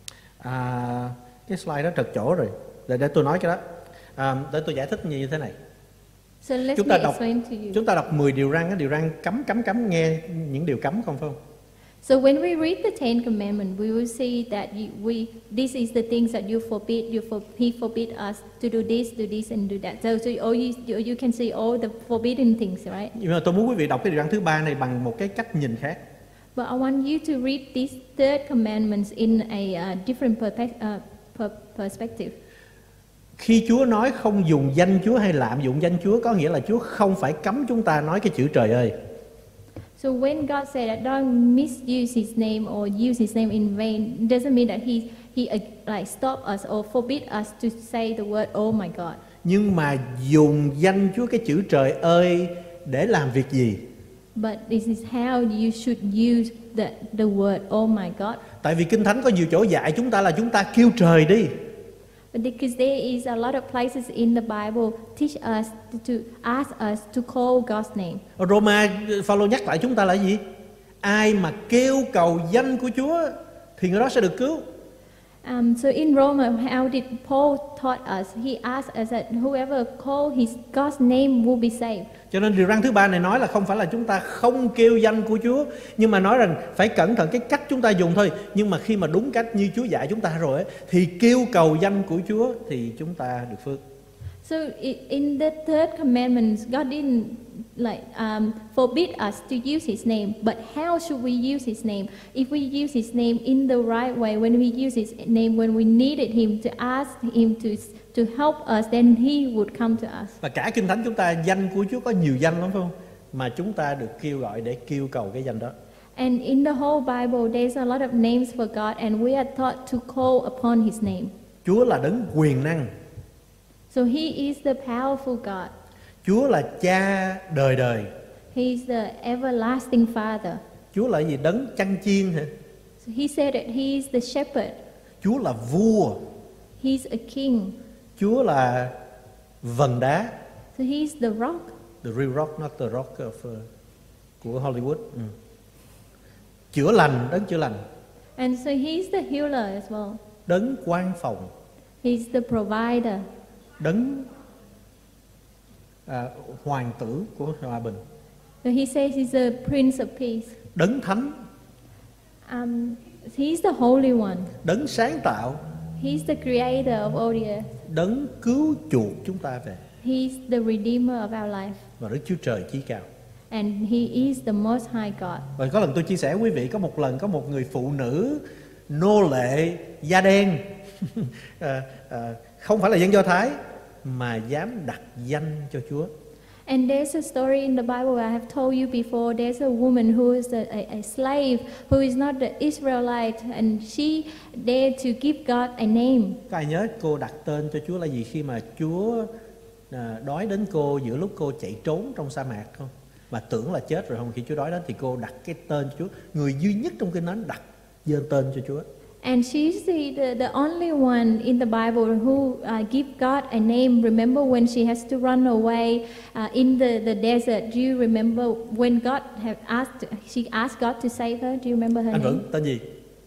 À, cái slide đó trật chỗ rồi. Để, để tôi nói cái đó. À, để tôi giải thích như thế này. So let Chúng me ta đọc explain to you. chúng ta đọc mười điều răn, điều răn cấm cấm cấm nghe những điều cấm không phải không? So when we read the Ten Commandments, we will see that you, we this is the things that you forbid. You for, he forbid us to do this, do this, and do that. So, so all you, you you can see all the forbidden things, right? Nhưng mà tôi muốn quý vị đọc cái điều răn thứ ba này bằng một cái cách nhìn khác. But I want you to read these third commandments in a uh, different perpe- uh, per- perspective. Khi Chúa nói không dùng danh Chúa hay lạm dụng danh Chúa, có nghĩa là Chúa không phải cấm chúng ta nói cái chữ trời ơi. So when God said that don't misuse his name or use his name in vain, it doesn't mean that he he uh, like stop us or forbid us to say the word oh my God. Nhưng mà dùng danh Chúa, cái chữ trời ơi, để làm việc gì? But this is how you should use the the word oh my God. Tại vì Kinh Thánh có nhiều chỗ dạy chúng ta là chúng ta kêu trời đi. But because there is a lot of places in the Bible teach us to, to ask us to call God's name. Ở Roma, Phaolô nhắc lại chúng ta là gì? Ai mà kêu cầu danh của Chúa thì người đó sẽ được cứu. Um, so in Rome, how did Paul taught us? He asked us that whoever call his God's name will be saved. Cho nên điều răn thứ ba này nói là không phải là chúng ta không kêu danh của Chúa, nhưng mà nói rằng phải cẩn thận cái cách chúng ta dùng thôi. Nhưng mà khi mà đúng cách như Chúa dạy chúng ta rồi ấy, thì kêu cầu danh của Chúa thì chúng ta được phước. So i- in the third commandment, God didn't like um, forbid us to use His name, but how should we use His name? If we use His name in the right way, when we use His name when we needed Him to ask Him to to help us, then He would come to us. Và cả Kinh Thánh chúng ta danh của Chúa có nhiều danh lắm phải không? Mà chúng ta được kêu gọi để kêu cầu cái danh đó. And in the whole Bible, there's a lot of names for God, and we are taught to call upon His name. Chúa là đấng quyền năng. So He is the powerful God. Chúa là cha đời đời. He is the everlasting Father. Chúa là gì? Đấng chăn chiên hả? So He said that He is the shepherd. Chúa là vua. He's a king. Chúa là vần đá. So He's the rock. The real rock, not the rock of, uh, của Hollywood. Ừ. Chữa lành, đấng chữa lành. And so He's the healer as well. Đấng quan phòng. He's the provider. Đấng à, hoàng tử của hòa bình. So He says He's the Prince of Peace. Đấng thánh. Um, he's the Holy One. Đấng sáng tạo. He's the creator of all the earth. Đấng cứu chuộc chúng ta về. He's the redeemer of our life. Và Đức Chúa Trời chí cao. And He is the Most High God. Và có lần tôi chia sẻ với quý vị, có một lần có một người phụ nữ nô lệ da đen à, à, không phải là dân Do Thái mà dám đặt danh cho Chúa. And there's a story in the Bible I have told you before. There's a woman who is a, a, a slave who is not the Israelite, and she dared to give God a name. Có ai nhớ cô đặt tên cho Chúa là gì khi mà Chúa à, đói đến cô giữa lúc cô chạy trốn trong sa mạc không? Mà tưởng là chết rồi không? Khi Chúa đói đến thì cô đặt cái tên cho Chúa. Người duy nhất trong kinh Thánh đặt giơ tên cho Chúa. And she's the, the, the only one in the Bible who uh, give God a name. Remember when she has to run away uh, in the, the desert? Do you remember when God have asked, she asked God to save her? Do you remember her Anh name? Vững, tên gì?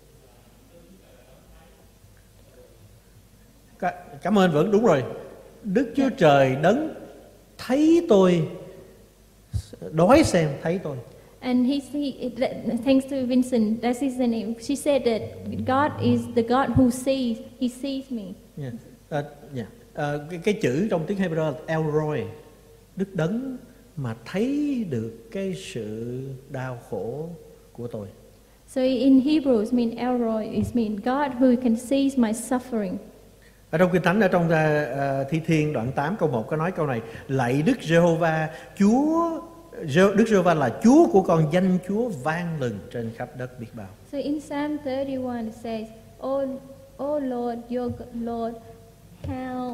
Cả- Cảm ơn Vững, đúng rồi. Đức Chúa Trời đấng thấy tôi, đói xem thấy tôi. And he, he that, thanks to Vincent, that's his name. She said that God is the God who sees. He sees me. Yeah. À, yeah. À, cái, cái chữ trong tiếng Hebrew là El Roi, Đức đấng mà thấy được cái sự đau khổ của tôi. So in Hebrew, it means El Roi. It means God who can see my suffering. Ở trong Kinh Thánh, ở trong uh, Thi Thiên đoạn tám câu một có nói câu này: lạy Đức Giê-hô-va, Chúa Đức Giê-hô-va là Chúa của con, danh Chúa vang lừng trên khắp đất biết bao. So in Psalm thirty-one it says, "Oh, oh Lord, your Lord, how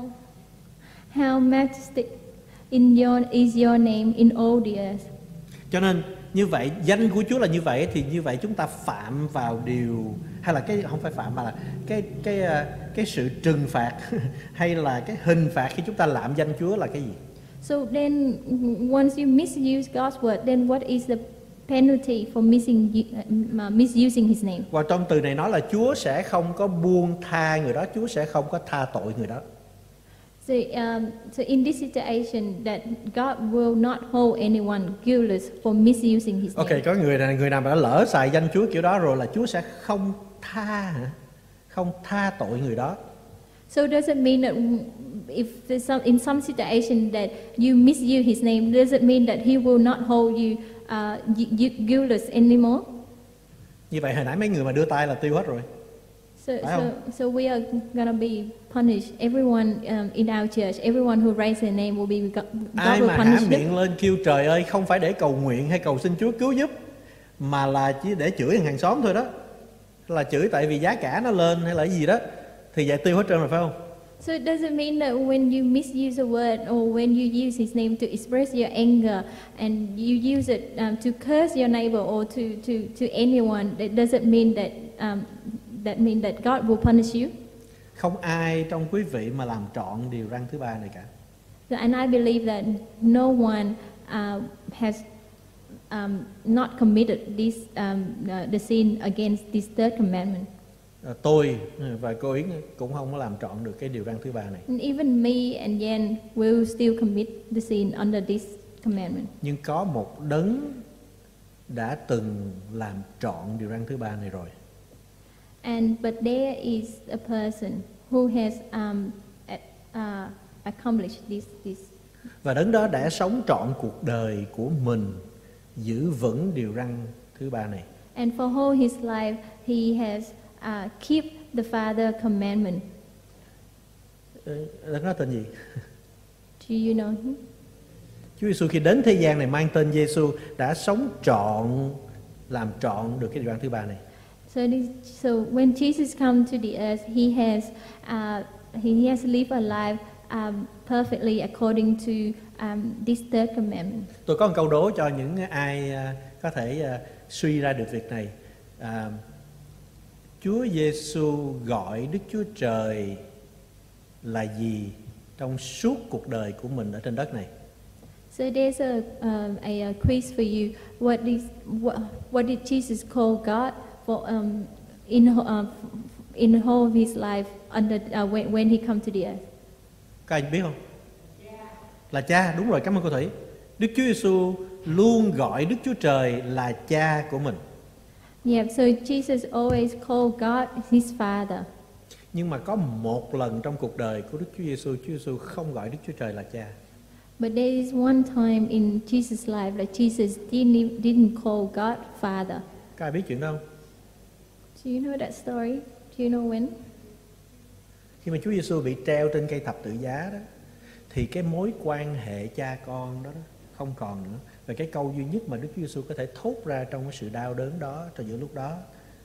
how majestic in your is your name in all the earth." Cho nên như vậy danh của Chúa là như vậy thì như vậy chúng ta phạm vào điều, hay là cái không phải phạm mà là cái cái cái sự trừng phạt hay là cái hình phạt khi chúng ta lạm danh Chúa là cái gì? So then, once you misuse God's word, then what is the penalty for missing, uh, misusing His name? Và trong từ này nói là Chúa sẽ không có buông tha người đó, Chúa sẽ không có tha tội người đó. So, um, so in this situation, that God will not hold anyone guiltless for misusing His Ok, name. có người này người nào mà đã lỡ xài danh Chúa kiểu đó rồi là Chúa sẽ không tha hả? Không tha tội người đó. So does it mean that if there's some, in some situation that you misuse His name, does it mean that He will not hold you uh, guiltless anymore? Như vậy hồi nãy mấy người mà đưa tay là tiêu hết rồi. So, Phải so, không? so we are gonna be punished. Everyone um, in our church, everyone who raised their name will be God, Ai God mà will há punish them. miệng lên kêu trời ơi, không phải để cầu nguyện hay cầu xin Chúa cứu giúp, mà là chỉ để chửi hàng xóm thôi đó, là chửi tại vì giá cả nó lên hay là gì đó, thì vậy tiêu hết trơn rồi phải không? So it doesn't mean that when you misuse a word or when you use His name to express your anger and you use it um, to curse your neighbor or to, to, to anyone, that doesn't mean that um, that mean that God will punish you. Không ai trong quý vị mà làm trọn điều răn thứ ba này cả. So, and I believe that no one uh, has um, not committed this um, uh, the sin against this third commandment. À, tôi và cô Yến cũng không có làm trọn được cái điều răn thứ ba này. And even me and Yen will still commit the sin under this commandment. Nhưng có một đấng đã từng làm trọn điều răn thứ ba này rồi. And but there is a person who has um, a- uh, accomplished this this. Và đấng đó đã sống trọn cuộc đời của mình giữ vững điều răn thứ ba này. And for whole his life, he has uh, keep the Father commandment. Ờ, Đấng đó tên gì? Do you know him? Chúa Giêsu khi đến thế gian này mang tên Giêsu đã sống trọn, làm trọn được cái điều răn thứ ba này. So, this, so when Jesus come to the earth, he has uh, he has lived a life um, perfectly according to um, this third commandment. Tôi có một câu đố cho những ai à, có thể à, suy ra được việc này. À, Chúa Giêsu gọi Đức Chúa Trời là gì trong suốt cuộc đời của mình ở trên đất này? So there's a, um, a, a quiz for you. What is what, what did Jesus call God for um, in uh, in the whole of his life under uh, when, when he come to the earth? Các anh biết không? Là cha, đúng rồi, cảm ơn cô Thủy. Đức Chúa Giêsu luôn gọi Đức Chúa Trời là cha của mình. Yeah, so Jesus always called God his Father. Nhưng mà có một lần trong cuộc đời của Đức Chúa Giêsu, Chúa Giêsu không gọi Đức Chúa Trời là cha. But there is one time in Jesus' life that Jesus didn't didn't call God Father. Các ai biết chuyện đó không? Do you know that story? Do you know when? Khi mà Chúa Giêsu bị treo trên cây thập tự giá đó, thì cái mối quan hệ cha con đó, đó không còn nữa. Và cái câu duy nhất mà Đức Chúa Giêsu có thể thốt ra trong cái sự đau đớn đó, trong giữa lúc đó,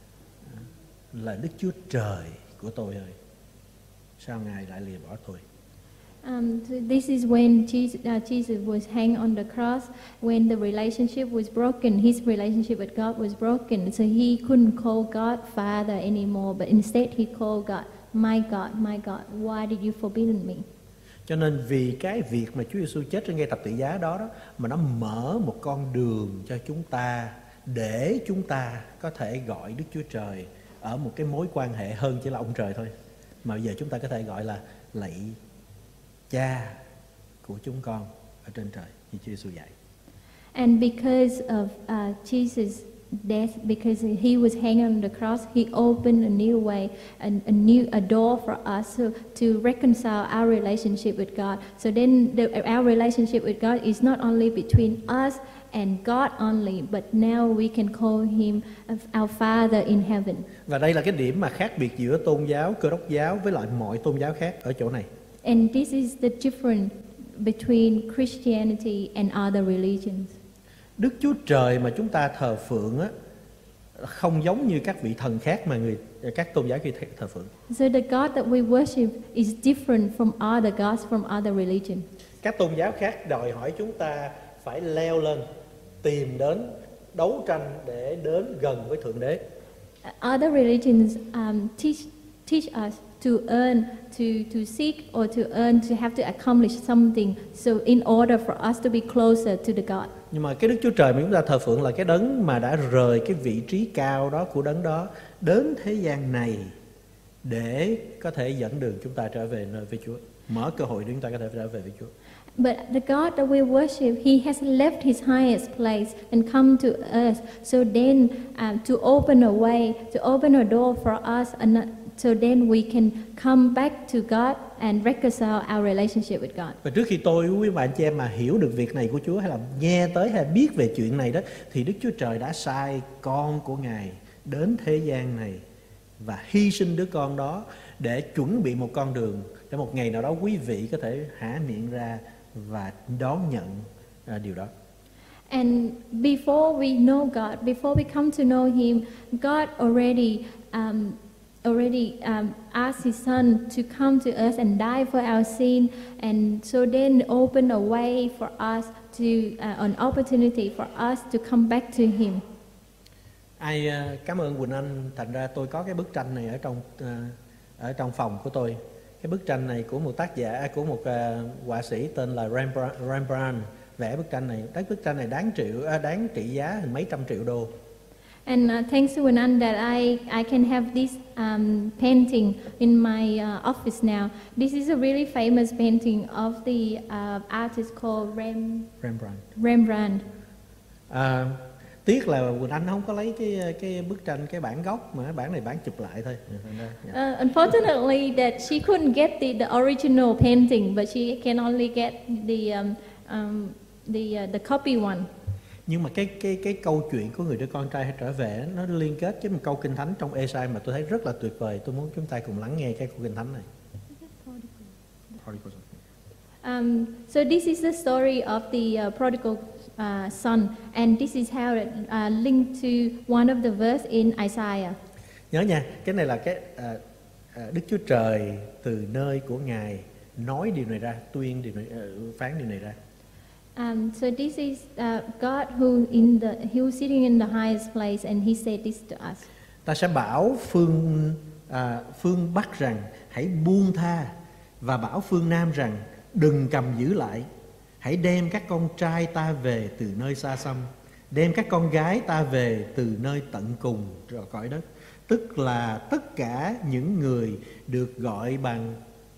là Đức Chúa Trời của tôi ơi, sao Ngài lại lìa bỏ tôi? Um, so this is when Jesus, uh, Jesus was hanged on the cross, when the relationship was broken, his relationship with God was broken, so he couldn't call God Father anymore, but instead he called God, my God, my God, why did you forbidden me? Cho nên vì cái việc mà Chúa Giêsu chết trên cây thập tự giá đó, đó mà nó mở một con đường cho chúng ta để chúng ta có thể gọi Đức Chúa Trời ở một cái mối quan hệ hơn chỉ là ông trời thôi, mà bây giờ chúng ta có thể gọi là lạy cha của chúng con ở trên trời như Chúa Giêsu dạy. And because of uh, Jesus' death, because he was hanging on the cross, he opened a new way, a, a new a door for us so, to reconcile our relationship with God. So then the, our relationship with God is not only between us and God only, but now we can call him our Father in heaven. Và đây là cái điểm mà khác biệt giữa tôn giáo Cơ Đốc giáo với lại mọi tôn giáo khác ở chỗ này. And this is the difference between Christianity and other religions. Đức Chúa Trời mà chúng ta thờ phượng á, không giống như các vị thần khác mà người các tôn giáo kia thờ phượng. So the God that we worship is different from other gods from other religions. Các tôn giáo khác đòi hỏi chúng ta phải leo lên, tìm đến, đấu tranh để đến gần với Thượng Đế. Other religions um, teach teach us to earn, to to seek or to earn, to have to accomplish something. So in order for us to be closer to the God. Nhưng mà cái Đức Chúa Trời mà chúng ta thờ phượng là cái đấng mà đã rời cái vị trí cao đó của đấng đó đến thế gian này để có thể dẫn đường chúng ta trở về nơi với Chúa, mở cơ hội để chúng ta có thể trở về với Chúa. But the God that we worship, He has left His highest place and come to us. So then, um, to open a way, to open a door for us, and so then we can come back to God and reconcile our relationship with God. Và trước khi tôi quý bạn chị em mà hiểu được việc này của Chúa, hay là nghe tới hay biết về chuyện này đó, thì Đức Chúa Trời đã sai con của Ngài đến thế gian này và hy sinh đứa con đó để chuẩn bị một con đường để một ngày nào đó quý vị có thể há miệng ra và đón nhận à, điều đó. And before we know God, before we come to know Him, God already um, already um, asked His Son to come to us and die for our sin, and so then open a way for us to uh, an opportunity for us to come back to Him. Ai uh, cảm ơn Quỳnh Anh. Thành ra tôi có cái bức tranh này ở trong uh, ở trong phòng của tôi. Cái bức tranh này của một tác giả, của một uh, họa sĩ tên là Rembrandt, Rembrandt vẽ bức tranh này. Cái bức tranh này đáng triệu, uh, đáng trị giá mấy trăm triệu đô. And uh, thanks to Winan that I, I can have this um, painting in my uh, office now. This is a really famous painting of the uh, artist called Rem, Rembrandt. Rembrandt. À, tiếc là Quỳnh Anh không có lấy cái cái bức tranh, cái bản gốc, mà cái bản này bản chụp lại thôi. Uh, unfortunately, that she couldn't get the, the original painting, but she can only get the um, um, the uh, the copy one. Nhưng mà cái cái cái câu chuyện của người đứa con trai hay trở về nó liên kết với một câu kinh thánh trong Ê-sai mà tôi thấy rất là tuyệt vời. Tôi muốn chúng ta cùng lắng nghe cái câu kinh thánh này. Um, so this is the story of the uh, prodigal uh, son, and this is how it uh, linked to one of the verse in Isaiah. Nhớ nha, cái này là cái à, à, Đức Chúa Trời từ nơi của Ngài nói điều này ra, tuyên điều này, uh, phán điều này ra. Um, so this is uh, God who in the he was sitting in the highest place, and He said this to us. Ta sẽ bảo phương à, phương Bắc rằng hãy buông tha, và bảo phương Nam rằng đừng cầm giữ lại. Hãy đem các con trai ta về từ nơi xa xăm, đem các con gái ta về từ nơi tận cùng cõi đất, tức là tất cả những người được gọi bằng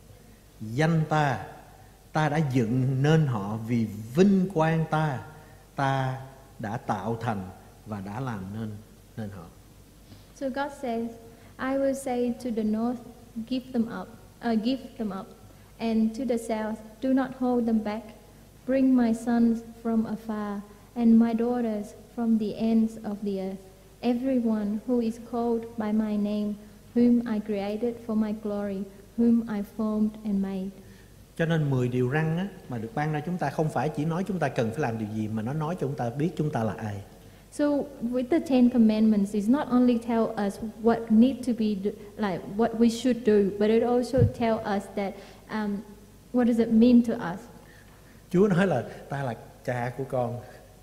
danh ta. Ta đã dựng nên họ vì vinh quang ta, ta đã tạo thành và đã làm nên nên họ. So God says, I will say to the north, give them up, uh, give them up, and to the south, do not hold them back. Bring my sons from afar, and my daughters from the ends of the earth. Everyone who is called by my name, whom I created for my glory, whom I formed and made. Cho nên mười điều răn á, mà được ban ra chúng ta không phải chỉ nói chúng ta cần phải làm điều gì, mà nó nói cho chúng ta biết chúng ta là ai. So with the Ten Commandments, it's not only tell us what need to be do, like what we should do, but it also tell us that um, what does it mean to us. Chúa nói là ta là cha của con,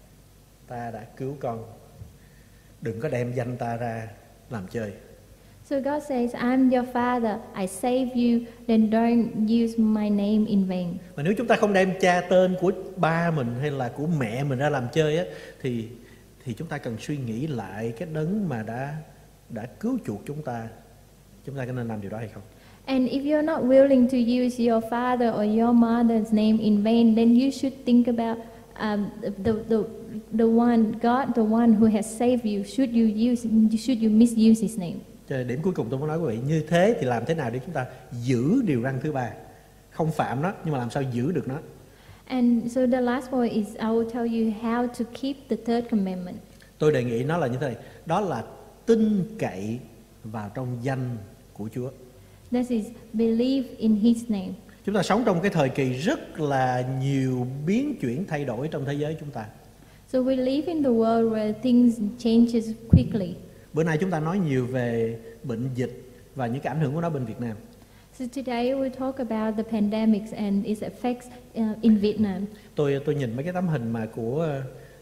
ta đã cứu con, đừng có đem danh ta ra làm chơi. So God says, I'm your father, I save you, then don't use my name in vain. Mà nếu chúng ta không đem cha tên của ba mình hay là của mẹ mình ra làm chơi á, thì thì chúng ta cần suy nghĩ lại cái đấng mà đã đã cứu chuộc chúng ta. Chúng ta có nên làm điều đó hay không? And if you're not willing to use your father or your mother's name in vain, then you should think about um, the the the one God, the one who has saved you. Should you use? Should you misuse His name? Cho điểm cuối cùng tôi muốn nói với quý vị, như thế thì làm thế nào để chúng ta giữ điều răn thứ ba, không phạm nó, nhưng mà làm sao giữ được nó. And so the last point is I will tell you how to keep the third commandment. Tôi đề nghị nó là như thế này, đó là tin cậy vào trong danh của Chúa. That is believe in His name. Chúng ta sống trong cái thời kỳ rất là nhiều biến chuyển thay đổi trong thế giới chúng ta. So we live in the world where things changes quickly. Bữa nay chúng ta nói nhiều về bệnh dịch và những cái ảnh hưởng của nó bên Việt Nam. So today we talk about the pandemics and its effects uh, in Vietnam. Tôi tôi nhìn mấy cái tấm hình mà của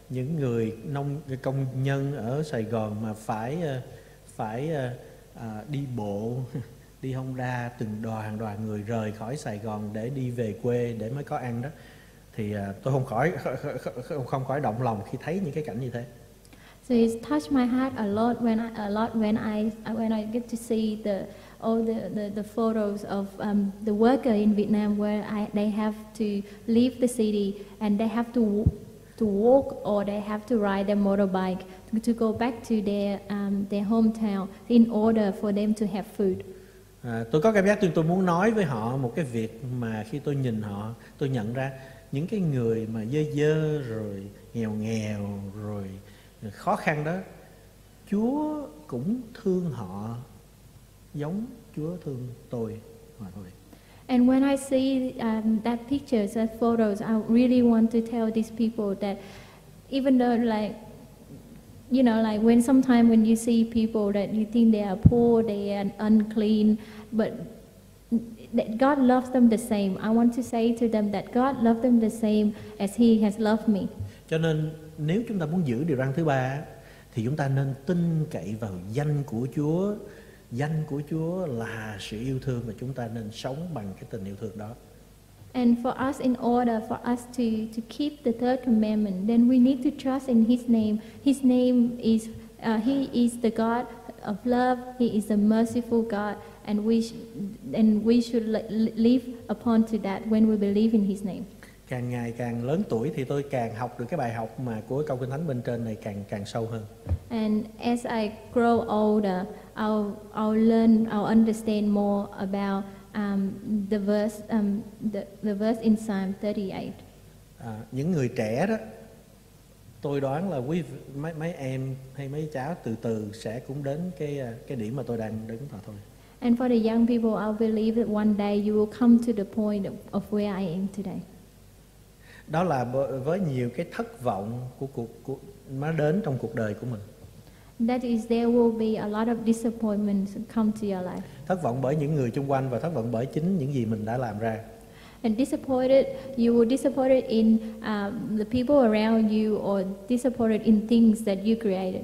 những người nông công nhân ở Sài Gòn mà phải phải à, đi bộ đi Honda từng đoàn đoàn người rời khỏi Sài Gòn để đi về quê để mới có ăn đó, thì à, tôi không khỏi không, không khỏi động lòng khi thấy những cái cảnh như thế. So it's touched my heart a lot when I, a lot when I when I get to see the all the, the, the photos of um, the worker in Vietnam where I, they have to leave the city and they have to to walk or they have to ride their motorbike to, to go back to their um, their hometown in order for them to have food. À, tôi có cảm giác tôi tôi muốn nói với họ một cái việc mà khi tôi nhìn họ tôi nhận ra những cái người mà dơ dơ rồi nghèo nghèo rồi khó khăn đó, Chúa cũng thương họ giống Chúa thương tôi mà thôi. And when I see um, that pictures, that photos, I really want to tell these people that even though like, you know, like when sometimes when you see people that you think they are poor, they are unclean, but that God loves them the same. I want to say to them that God loves them the same as He has loved me. Cho nên nếu chúng ta muốn giữ điều răn thứ ba thì chúng ta nên tin cậy vào danh của Chúa. Danh của Chúa là sự yêu thương và chúng ta nên sống bằng cái tình yêu thương đó. And for us, in order for us to, to keep the third commandment, then we need to trust in His name. His name is, uh, He is the God of love. He is the merciful God, and we sh- and we should li- live upon to that when we believe in His name. Càng ngày càng lớn tuổi thì tôi càng học được cái bài học mà của câu Kinh Thánh bên trên này càng càng sâu hơn. And as I grow older, I'll I'll learn, I'll understand more about um, the verse um, the, the verse in Psalm thirty-eight. À, những người trẻ đó, tôi đoán là quý mấy mấy em hay mấy cháu từ từ sẽ cũng đến cái cái điểm mà tôi đang đứng vào thôi. And for the young people, I believe that one day you will come to the point of, of where I am today. Đó là với nhiều cái thất vọng của cuộc của, nó đến trong cuộc đời của mình. That is, there will be a lot of disappointments come to your life. Thất vọng bởi những người xung quanh và thất vọng bởi chính những gì mình đã làm ra. And disappointed, you were disappointed in um, the people around you, or disappointed in things that you created.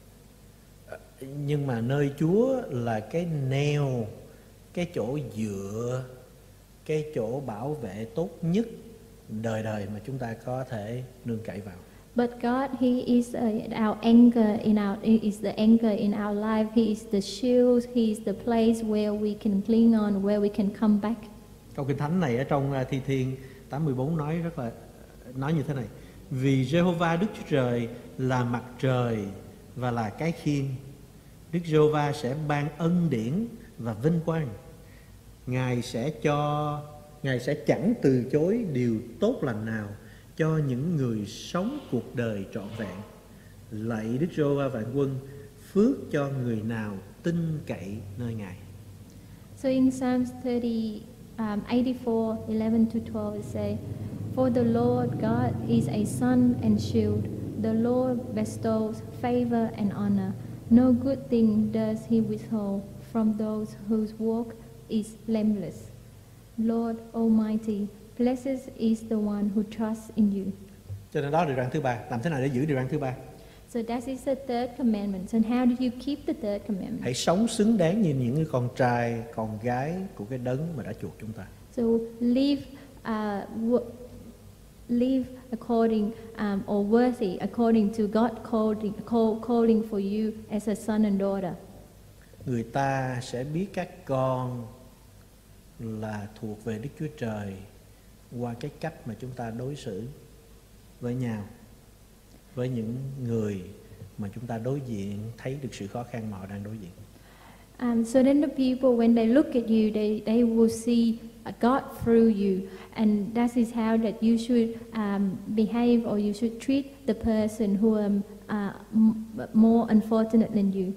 Nhưng mà nơi Chúa là cái neo, cái chỗ dựa, cái chỗ bảo vệ tốt nhất đời đời mà chúng ta có thể nương cậy vào. But God, He is uh, our anchor in our, He is the anchor in our life. He is the shield. He is the place where we can cling on, where we can come back. Câu Kinh Thánh này ở trong Thi Thiên tám mươi bốn nói rất là nói như thế này: vì Jehovah Đức Chúa Trời là mặt trời và là cái khiên, Đức Jehovah sẽ ban ân điển và vinh quang. Ngài sẽ cho Ngài sẽ chẳng từ chối điều tốt lành nào cho những người sống cuộc đời trọn vẹn. Lạy Đức Giê-hô-va vạn quân, phước cho người nào tin cậy nơi Ngài. So in Psalms thirty, um, eighty-four, eleven to twelve, it says, for the Lord God is a sun and shield. The Lord bestows favor and honor. No good thing does He withhold from those whose walk is blameless. Lord Almighty, blessed is the one who trusts in you. Cho nên đó là điều răn thứ ba. Làm thế nào để giữ điều răn thứ ba? So that is the third commandment. And how do you keep the third commandment? Hãy sống xứng đáng như những con trai, con gái của cái đấng mà đã chuộc chúng ta. So live, uh, w- live according um, or worthy according to God calling, call, calling for you as a son and daughter. Người ta sẽ biết các con là thuộc về Đức Chúa Trời qua cái cách mà chúng ta đối xử với nhau, với những người mà chúng ta đối diện, thấy được sự khó khăn mà họ đang đối diện. Um, so then the people, when they look at you, they, they will see God through you. And that is how that you should um, behave, or you should treat the person who are um, uh, m- more unfortunate than you.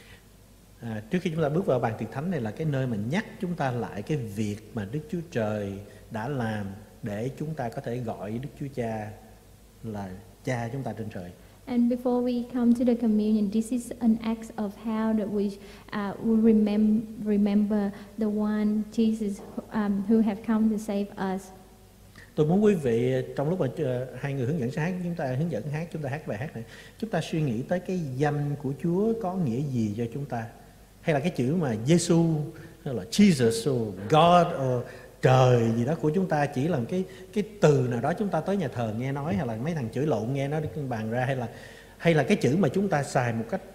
À, trước khi chúng ta bước vào bàn tiệc thánh này là cái nơi mà nhắc chúng ta lại cái việc mà Đức Chúa Trời đã làm để chúng ta có thể gọi Đức Chúa Cha là Cha chúng ta trên trời. And before we come to the communion, this is an act of how that we uh, will remem- remember the one Jesus um, who have come to save us. Tôi muốn quý vị trong lúc mà hai người hướng dẫn sẽ hát, chúng ta hướng dẫn hát, chúng ta hát bài hát này, chúng ta suy nghĩ tới cái danh của Chúa có nghĩa gì cho chúng ta, hay là cái chữ mà Giêsu hay là Jesus or God or trời gì đó của chúng ta chỉ là cái cái từ nào đó chúng ta tới nhà thờ nghe nói, hay là mấy thằng chửi lộn nghe nó bàn ra, hay là hay là cái chữ mà chúng ta xài một cách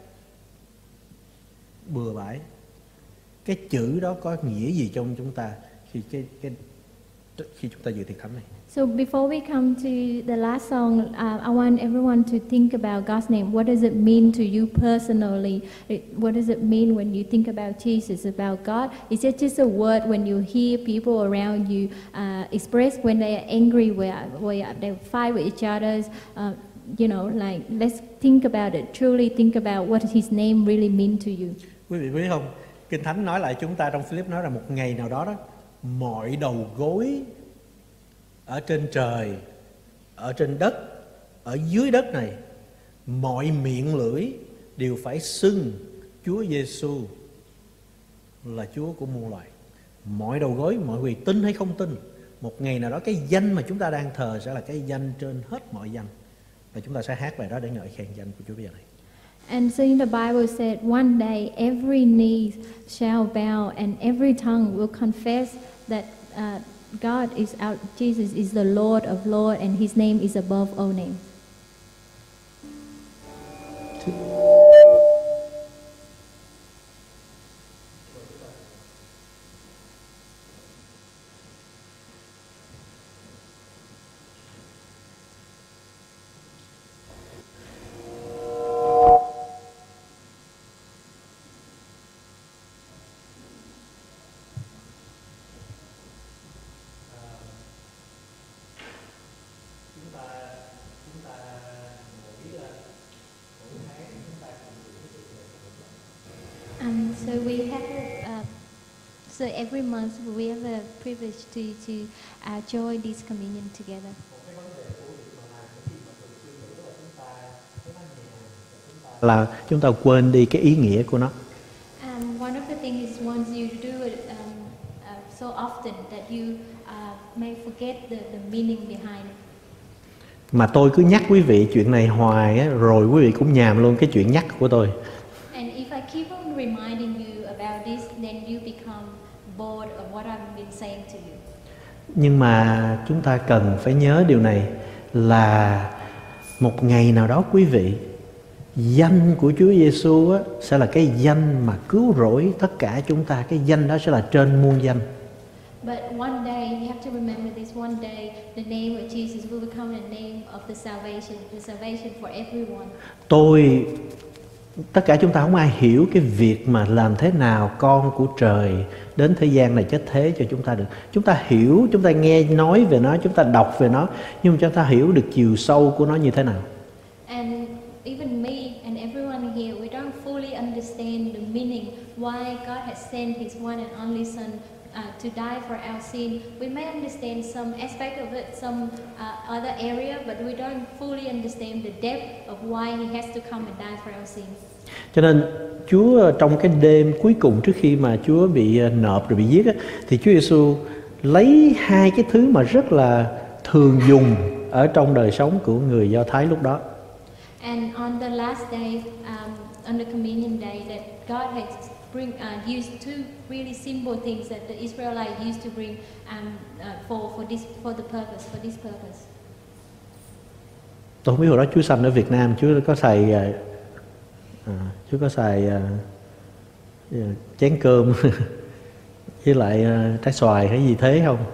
bừa bãi. Cái chữ đó có nghĩa gì trong chúng ta khi cái cái khi chúng ta dự tiệc thánh này. So before we come to the last song, uh, I want everyone to think about God's name. What does it mean to you personally? It, what does it mean when you think about Jesus, about God? Is it just a word when you hear people around you uh, express when they are angry, where, where they fight with each other? Uh, you know, like, let's think about it. Truly think about what His name really mean to you. Quý vị biết không? Kinh Thánh nói lại chúng ta trong Philip nói là một ngày nào đó đó, mọi đầu gối ở trên trời, ở trên đất, ở dưới đất này, mọi miệng lưỡi đều phải xưng Chúa Giêsu là Chúa của muôn loài. Mọi đầu gối, mọi người tin hay không tin, một ngày nào đó cái danh mà chúng ta đang thờ sẽ là cái danh trên hết mọi danh. Và chúng ta sẽ hát bài đó để ngợi khen danh của Chúa bây giờ này. And so in the Bible said, one day every knee shall bow and every tongue will confess that uh, God is our, Jesus is the Lord of Lords and His name is above all names. Um, so we have, uh, so every month we have a privilege to to uh, join this communion together. Là chúng ta quên đi cái ý nghĩa của nó. And one of the things is once you do it um, uh, so often that you uh, may forget the, the meaning behind it. Mà tôi cứ nhắc quý vị chuyện này hoài á, rồi quý vị cũng nhàm luôn cái chuyện nhắc của tôi. And if I keep on reminding you about this, then you become bored of what I've been saying to you. Nhưng mà chúng ta cần phải nhớ điều này là một ngày nào đó quý vị, danh của Chúa Giêsu á sẽ là cái danh mà cứu rỗi tất cả chúng ta, cái danh đó sẽ là trên muôn danh. But one day you have to remember this. One day the name of Jesus will become the name of the salvation, the salvation for everyone. Tôi tất cả chúng ta không ai hiểu cái việc mà làm thế nào con của trời đến thế gian này chết thế cho chúng ta được. Chúng ta hiểu, chúng ta nghe nói về nó, chúng ta đọc về nó, nhưng chúng ta hiểu được chiều sâu của nó như thế nào. And even me and everyone here, we don't fully understand the meaning why God has sent His one and only Son uh, to die for our sin. We may understand some aspect of it, some uh, other area, but we don't fully understand the depth of why He has to come and die for our sin. Cho nên Chúa trong cái đêm cuối cùng trước khi mà Chúa bị nộp rồi bị giết á, thì Chúa Giêsu lấy hai cái thứ mà rất là thường dùng ở trong đời sống của người Do Thái lúc đó. And on the last day, um, on the communion day, that God has bring uh, used two really simple things that the Israelites used to bring um, uh, for for this for the purpose for this purpose. Tôi không biết hồi đó Chúa sanh ở Việt Nam Chúa có xài à, Chúa có xài à, chén cơm với lại à, trái xoài hay gì thế không?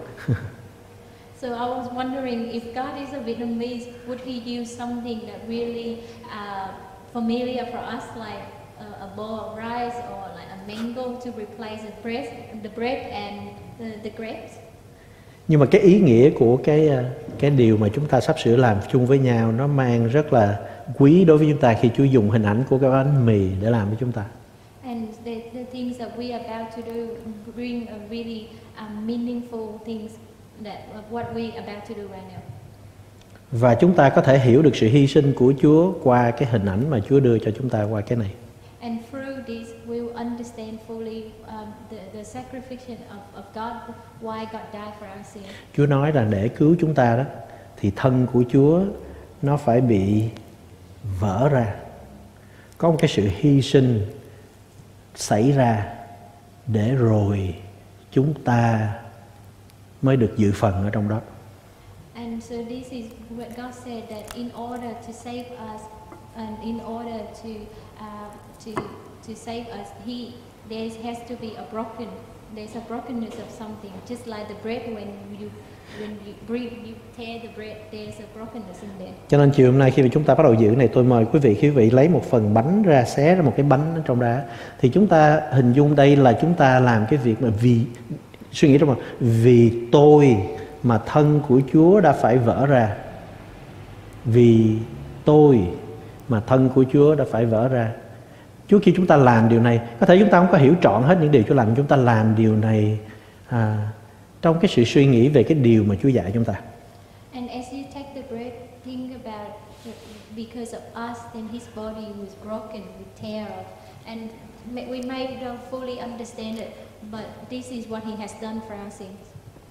So I was wondering if God is a Vietnamese, would He use something that really uh, familiar for us, like a, a bowl of rice or like a mango to replace the bread, the bread and the, the grapes? Nhưng mà cái ý nghĩa của cái cái điều mà chúng ta sắp sửa làm chung với nhau nó mang rất là quý đối với chúng ta khi Chúa dùng hình ảnh của cái bánh mì để làm với chúng ta. And the, the things that we are about to do bring a really um, meaningful things that of what we are about to do right now. Và chúng ta có thể hiểu được sự hy sinh của Chúa qua cái hình ảnh mà Chúa đưa cho chúng ta qua cái này. And through this we will understand fully um, the, the sacrifice of, of God, why God died for our sin. Chúa nói là để cứu chúng ta đó thì thân của Chúa nó phải bị vỡ ra. Có một cái sự hy sinh xảy ra để rồi chúng ta mới được dự phần ở trong đó. And so this is what God said, that in order to save us and in order to uh, to to save us, he there has to be a broken there's a brokenness of something, just like the bread when you when you breathe you tear the bread, there's a brokenness in there. Cho nên chiều hôm nay khi mà chúng ta bắt đầu dự này, tôi mời quý vị quý vị lấy một phần bánh ra, xé ra một cái bánh ở trong đó, thì chúng ta hình dung đây là chúng ta làm cái việc mà vì suy nghĩ trong lòng vì tôi mà thân của Chúa đã phải vỡ ra. Vì tôi mà thân của Chúa đã phải vỡ ra. Chúa khi chúng ta làm điều này, có thể chúng ta không có hiểu trọn hết những điều Chúa làm, chúng ta làm điều này à, trong cái sự suy nghĩ về cái điều mà Chúa dạy chúng ta. And as you take the bread, think about that because of us, then His body was broken, we tear off, and we may don't fully understand it, but this is what He has done for our sins.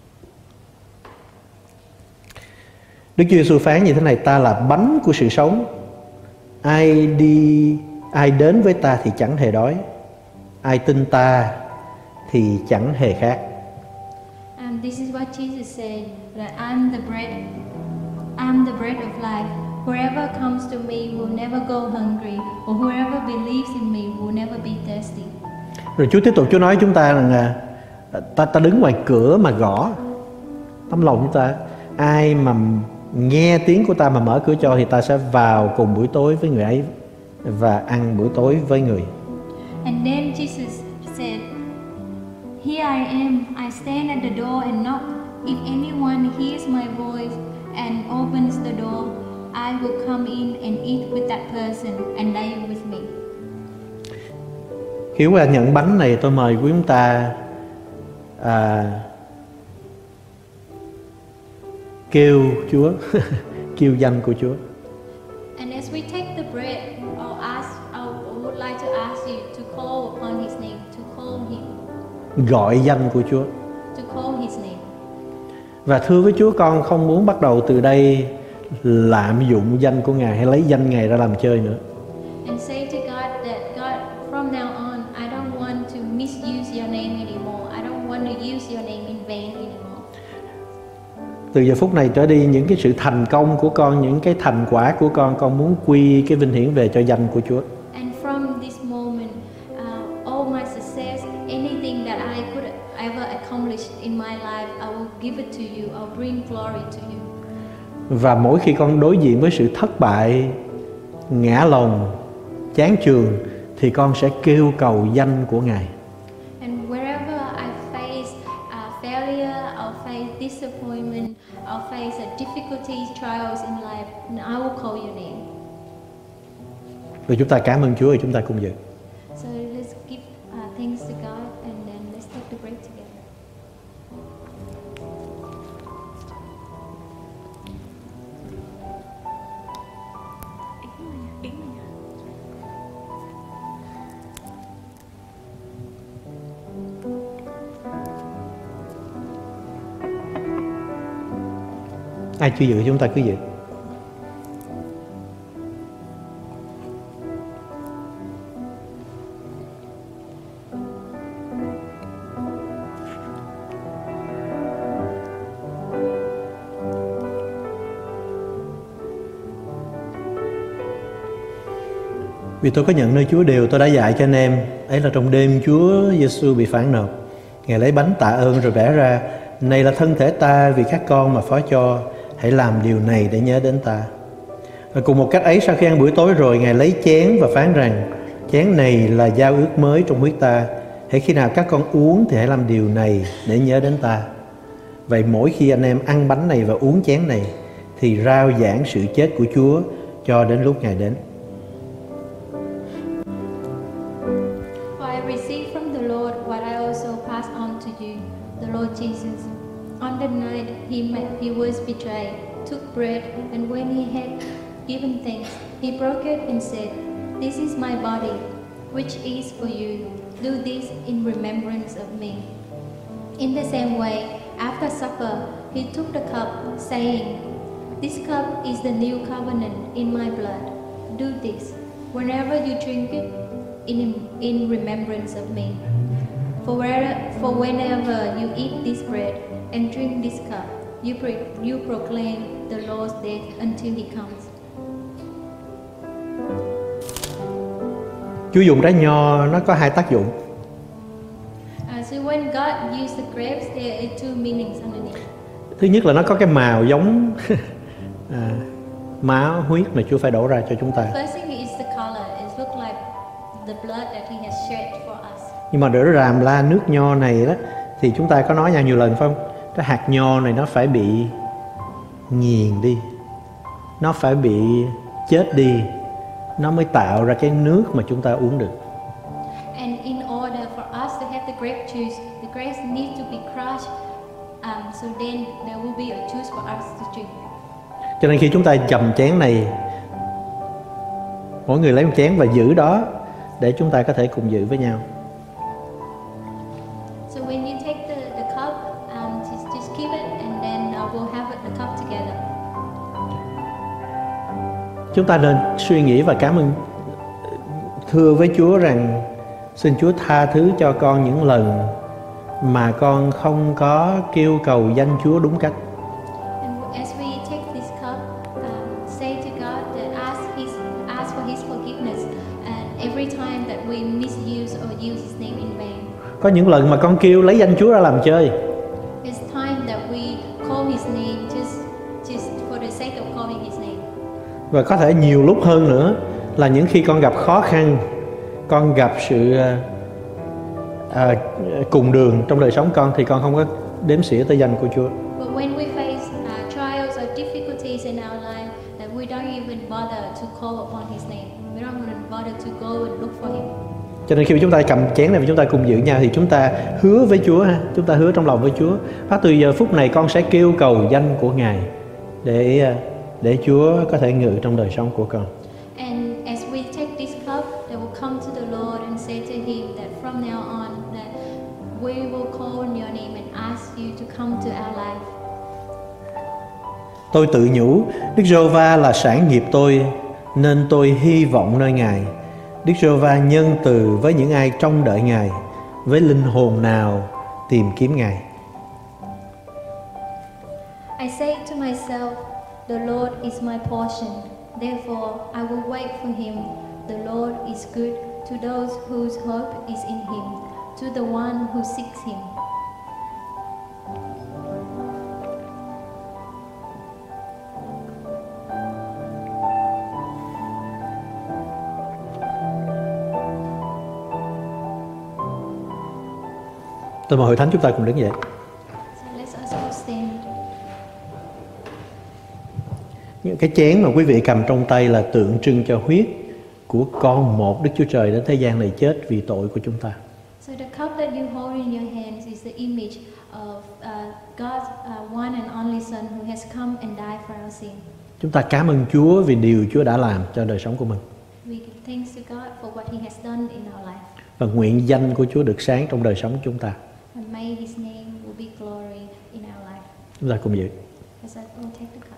Đức Chúa Giêsu phán như thế này: ta là bánh của sự sống. Ai đi, ai đến với ta thì chẳng hề đói. Ai tin ta thì chẳng hề khát. And this is what Jesus said, that I'm the bread, I'm the bread of life. Whoever comes to me will never go hungry, or whoever believes in me will never be thirsty. Rồi Chúa tiếp tục Chúa nói chúng ta rằng ta ta đứng ngoài cửa mà gõ. Tấm lòng chúng ta, ai mà nghe tiếng của ta mà mở cửa cho thì ta sẽ vào cùng buổi tối với người ấy và ăn bữa tối với người. And then Jesus said, here I am, I stand at the door and knock. If anyone hears my voice and opens the door, I will come in and eat with that person and they with me. Khi chúng ta nhận bánh này, tôi mời quý chúng ta à, kêu Chúa, kêu danh của Chúa. And as we take the bread, I'll ask, I would like to ask you to call upon His name, to call Him, Gọi danh của Chúa. to call His name. Và thưa với Chúa, con không muốn bắt đầu từ đây lạm dụng danh của Ngài hay lấy danh Ngài ra làm chơi nữa. And say to God that, God, from now on, I don't want to misuse your name anymore. I don't want to use your name in vain anymore. Từ giờ phút này trở đi, những cái sự thành công của con, những cái thành quả của con, con muốn quy cái vinh hiển về cho danh của Chúa. And from this moment, uh, all my success, anything that I could ever accomplish in my life, I will give it to you. I'll bring glory to you. Và mỗi khi con đối diện với sự thất bại, ngã lòng, chán chường, thì con sẽ kêu cầu danh của Ngài. And wherever I face uh, failure, I'll face disappointment, I'll face uh, difficulties, trials in life, and I will call your name. Rồi chúng ta cảm ơn Chúa và chúng ta cùng dự. So let's give uh, thanks to God, and then let's take the break together. Ai chưa dự chúng ta cứ dự. Vì tôi có nhận nơi Chúa điều tôi đã dạy cho anh em, ấy là trong đêm Chúa Giêsu bị phản nộp, Ngài lấy bánh tạ ơn rồi bẻ ra: này là thân thể ta vì các con mà phó cho, hãy làm điều này để nhớ đến ta. Và cùng một cách ấy, sau khi ăn bữa tối rồi, Ngài lấy chén và phán rằng: chén này là giao ước mới trong huyết ta, hãy khi nào các con uống thì hãy làm điều này để nhớ đến ta. Vậy mỗi khi anh em ăn bánh này và uống chén này thì rao giảng sự chết của Chúa cho đến lúc Ngài đến. For I received from the Lord what I also passed on to you. The Lord Jesus, on the night he met, he was betrayed, took bread, and when he had given thanks, he broke it and said, "This is my body, which is for you. Do this in remembrance of me. In the same way, after supper, he took the cup, saying, This cup is the new covenant in my blood. Do this, whenever you drink it, in, in remembrance of me. For, where, for whenever you eat this bread and drink this cup, you, pre, you proclaim the Lord's death until he comes. Chúa dùng trái nho nó có hai tác dụng. Uh, so when God used the grapes, there are two meanings underneath. Thứ nhất là nó có cái màu giống à, máu huyết mà Chúa phải đổ ra cho chúng ta. First thing is the color. It looks like the blood that he has shed for us. Nhưng mà để làm ra nước nho này đó thì chúng ta có nói nhau nhiều lần phải không? Cái hạt nho này nó phải bị nghiền đi, nó phải bị chết đi, nó mới tạo ra cái nước mà chúng ta uống được. And in order for us to have the grape juice, the grapes need to be crushed, um, so then there will be a juice for us to drink. Cho nên khi chúng ta chầm chén này, mỗi người lấy một chén và giữ đó để chúng ta có thể cùng giữ với nhau. So when you take the, the cup, um, just, just keep it and then uh, we'll have the cup together. Chúng ta nên suy nghĩ và cảm ơn, thưa với Chúa rằng xin Chúa tha thứ cho con những lần mà con không có kêu cầu danh Chúa đúng cách. And as we take this cup, um, say to God that ask his ask for his forgiveness, and every time that we misuse or use his name in vain. Có những lần mà con kêu lấy danh Chúa ra làm chơi. It's time that we call his name just just for the sake of calling his name. Và có thể nhiều lúc hơn nữa là những khi con gặp khó khăn, con gặp sự à, cùng đường trong đời sống con thì con không có đếm xỉa tới danh của Chúa. But when we face uh, trials or difficulties in our life, that we don't even bother to call upon his name. We don't even bother to go and look for him. Cho nên khi chúng ta cầm chén này và chúng ta cùng giữ nhau thì chúng ta hứa với Chúa ha, chúng ta hứa trong lòng với Chúa. Phát từ giờ phút này con sẽ kêu cầu danh của Ngài để để Chúa có thể ngự trong đời sống của con. And as we take this cup, they will come to the Lord and say to him that from now on that we will call on your name and ask you to come to our life. Tôi tự nhủ, Đức Giê-hô-va là sản nghiệp tôi, nên tôi hy vọng nơi Ngài. Đức Giê-hô-va nhân từ với những ai trông đợi Ngài, với linh hồn nào tìm kiếm Ngài. I say to myself, the Lord is my portion, therefore I will wait for him. The Lord is good to those whose hope is in him, to the one who seeks him. Tôi mời hội thánh chúng ta cùng đứng dậy. So let's also stand. Những cái chén mà quý vị cầm trong tay là tượng trưng cho huyết của con một Đức Chúa Trời đến thế gian này chết vì tội của chúng ta. So the cup that you hold in your hands is the image of uh, God's uh, one and only Son who has come and died for our sin. Chúng ta cảm ơn Chúa vì điều Chúa đã làm cho đời sống của mình. We give thanks to God for what he has done in our life. Và nguyện danh của Chúa được sáng trong đời sống của chúng ta. And may his name will be glory in our life. Chúng ta cùng giữ. As I will take the cup.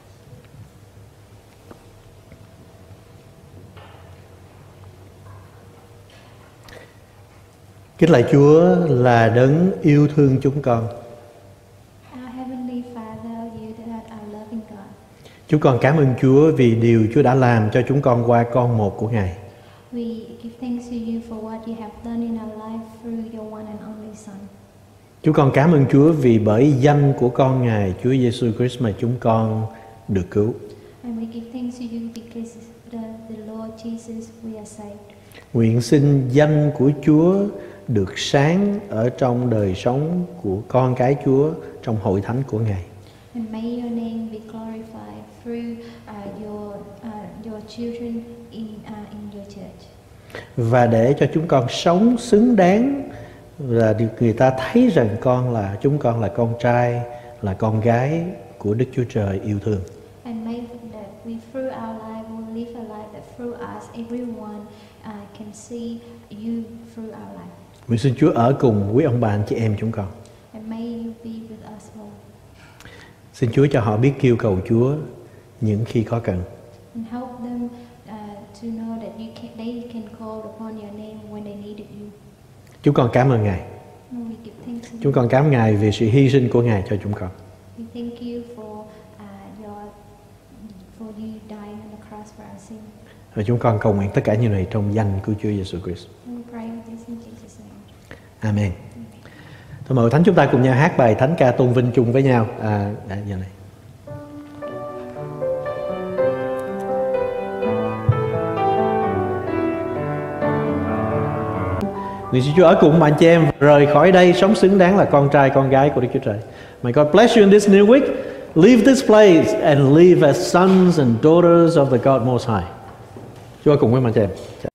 Kính lạy Chúa là đấng yêu thương chúng con. Our Heavenly Father, you that are loving God. Chúng con cảm ơn Chúa vì điều Chúa đã làm cho chúng con qua con một của Ngài. We give thanks to you for what you have done in our life through your one and only Son. Chúng con cảm ơn Chúa vì bởi danh của con Ngài Chúa Giêsu Christ mà chúng con được cứu. And we give thanks to you because the, the Lord Jesus we are saved. Nguyện xin danh của Chúa được sáng ở trong đời sống của con cái Chúa trong hội thánh của Ngài. And may your name be glorified through uh, your uh, your children in uh, in your church. Và để cho chúng con sống xứng đáng và được người ta thấy rằng con là chúng con là con trai, là con gái của Đức Chúa Trời yêu thương. And may that we through our life will live a life that through us everyone everyone uh, can see you through our life. Nguyện xin Chúa ở cùng quý ông bà anh chị em chúng con. And may you be with us all. Xin Chúa cho họ biết kêu cầu Chúa những khi có cần. And help them uh, to know that you can, they can call upon your name when they needed you. Chúng con cảm ơn Ngài. And we give thanks to Chúng you. con cảm ơn Ngài vì sự hy sinh của Ngài cho chúng con. We thank you for uh, your for you dying on the cross for our sin. Và chúng con cầu nguyện tất cả những này trong danh của Chúa Giêsu Christ. And we pray this in Jesus' name. Amen. Thôi mời Thánh chúng ta cùng nhau hát bài thánh ca tôn vinh chung với nhau. À, à giờ này. Nguyện xin Chúa ở cùng bạn chị em rời khỏi đây sống xứng đáng là con trai con gái của Đức Chúa Trời. May God bless you in this new week. Leave this place and live as sons and daughters of the God Most High. Chúa ở cùng với bạn chị em. Chào.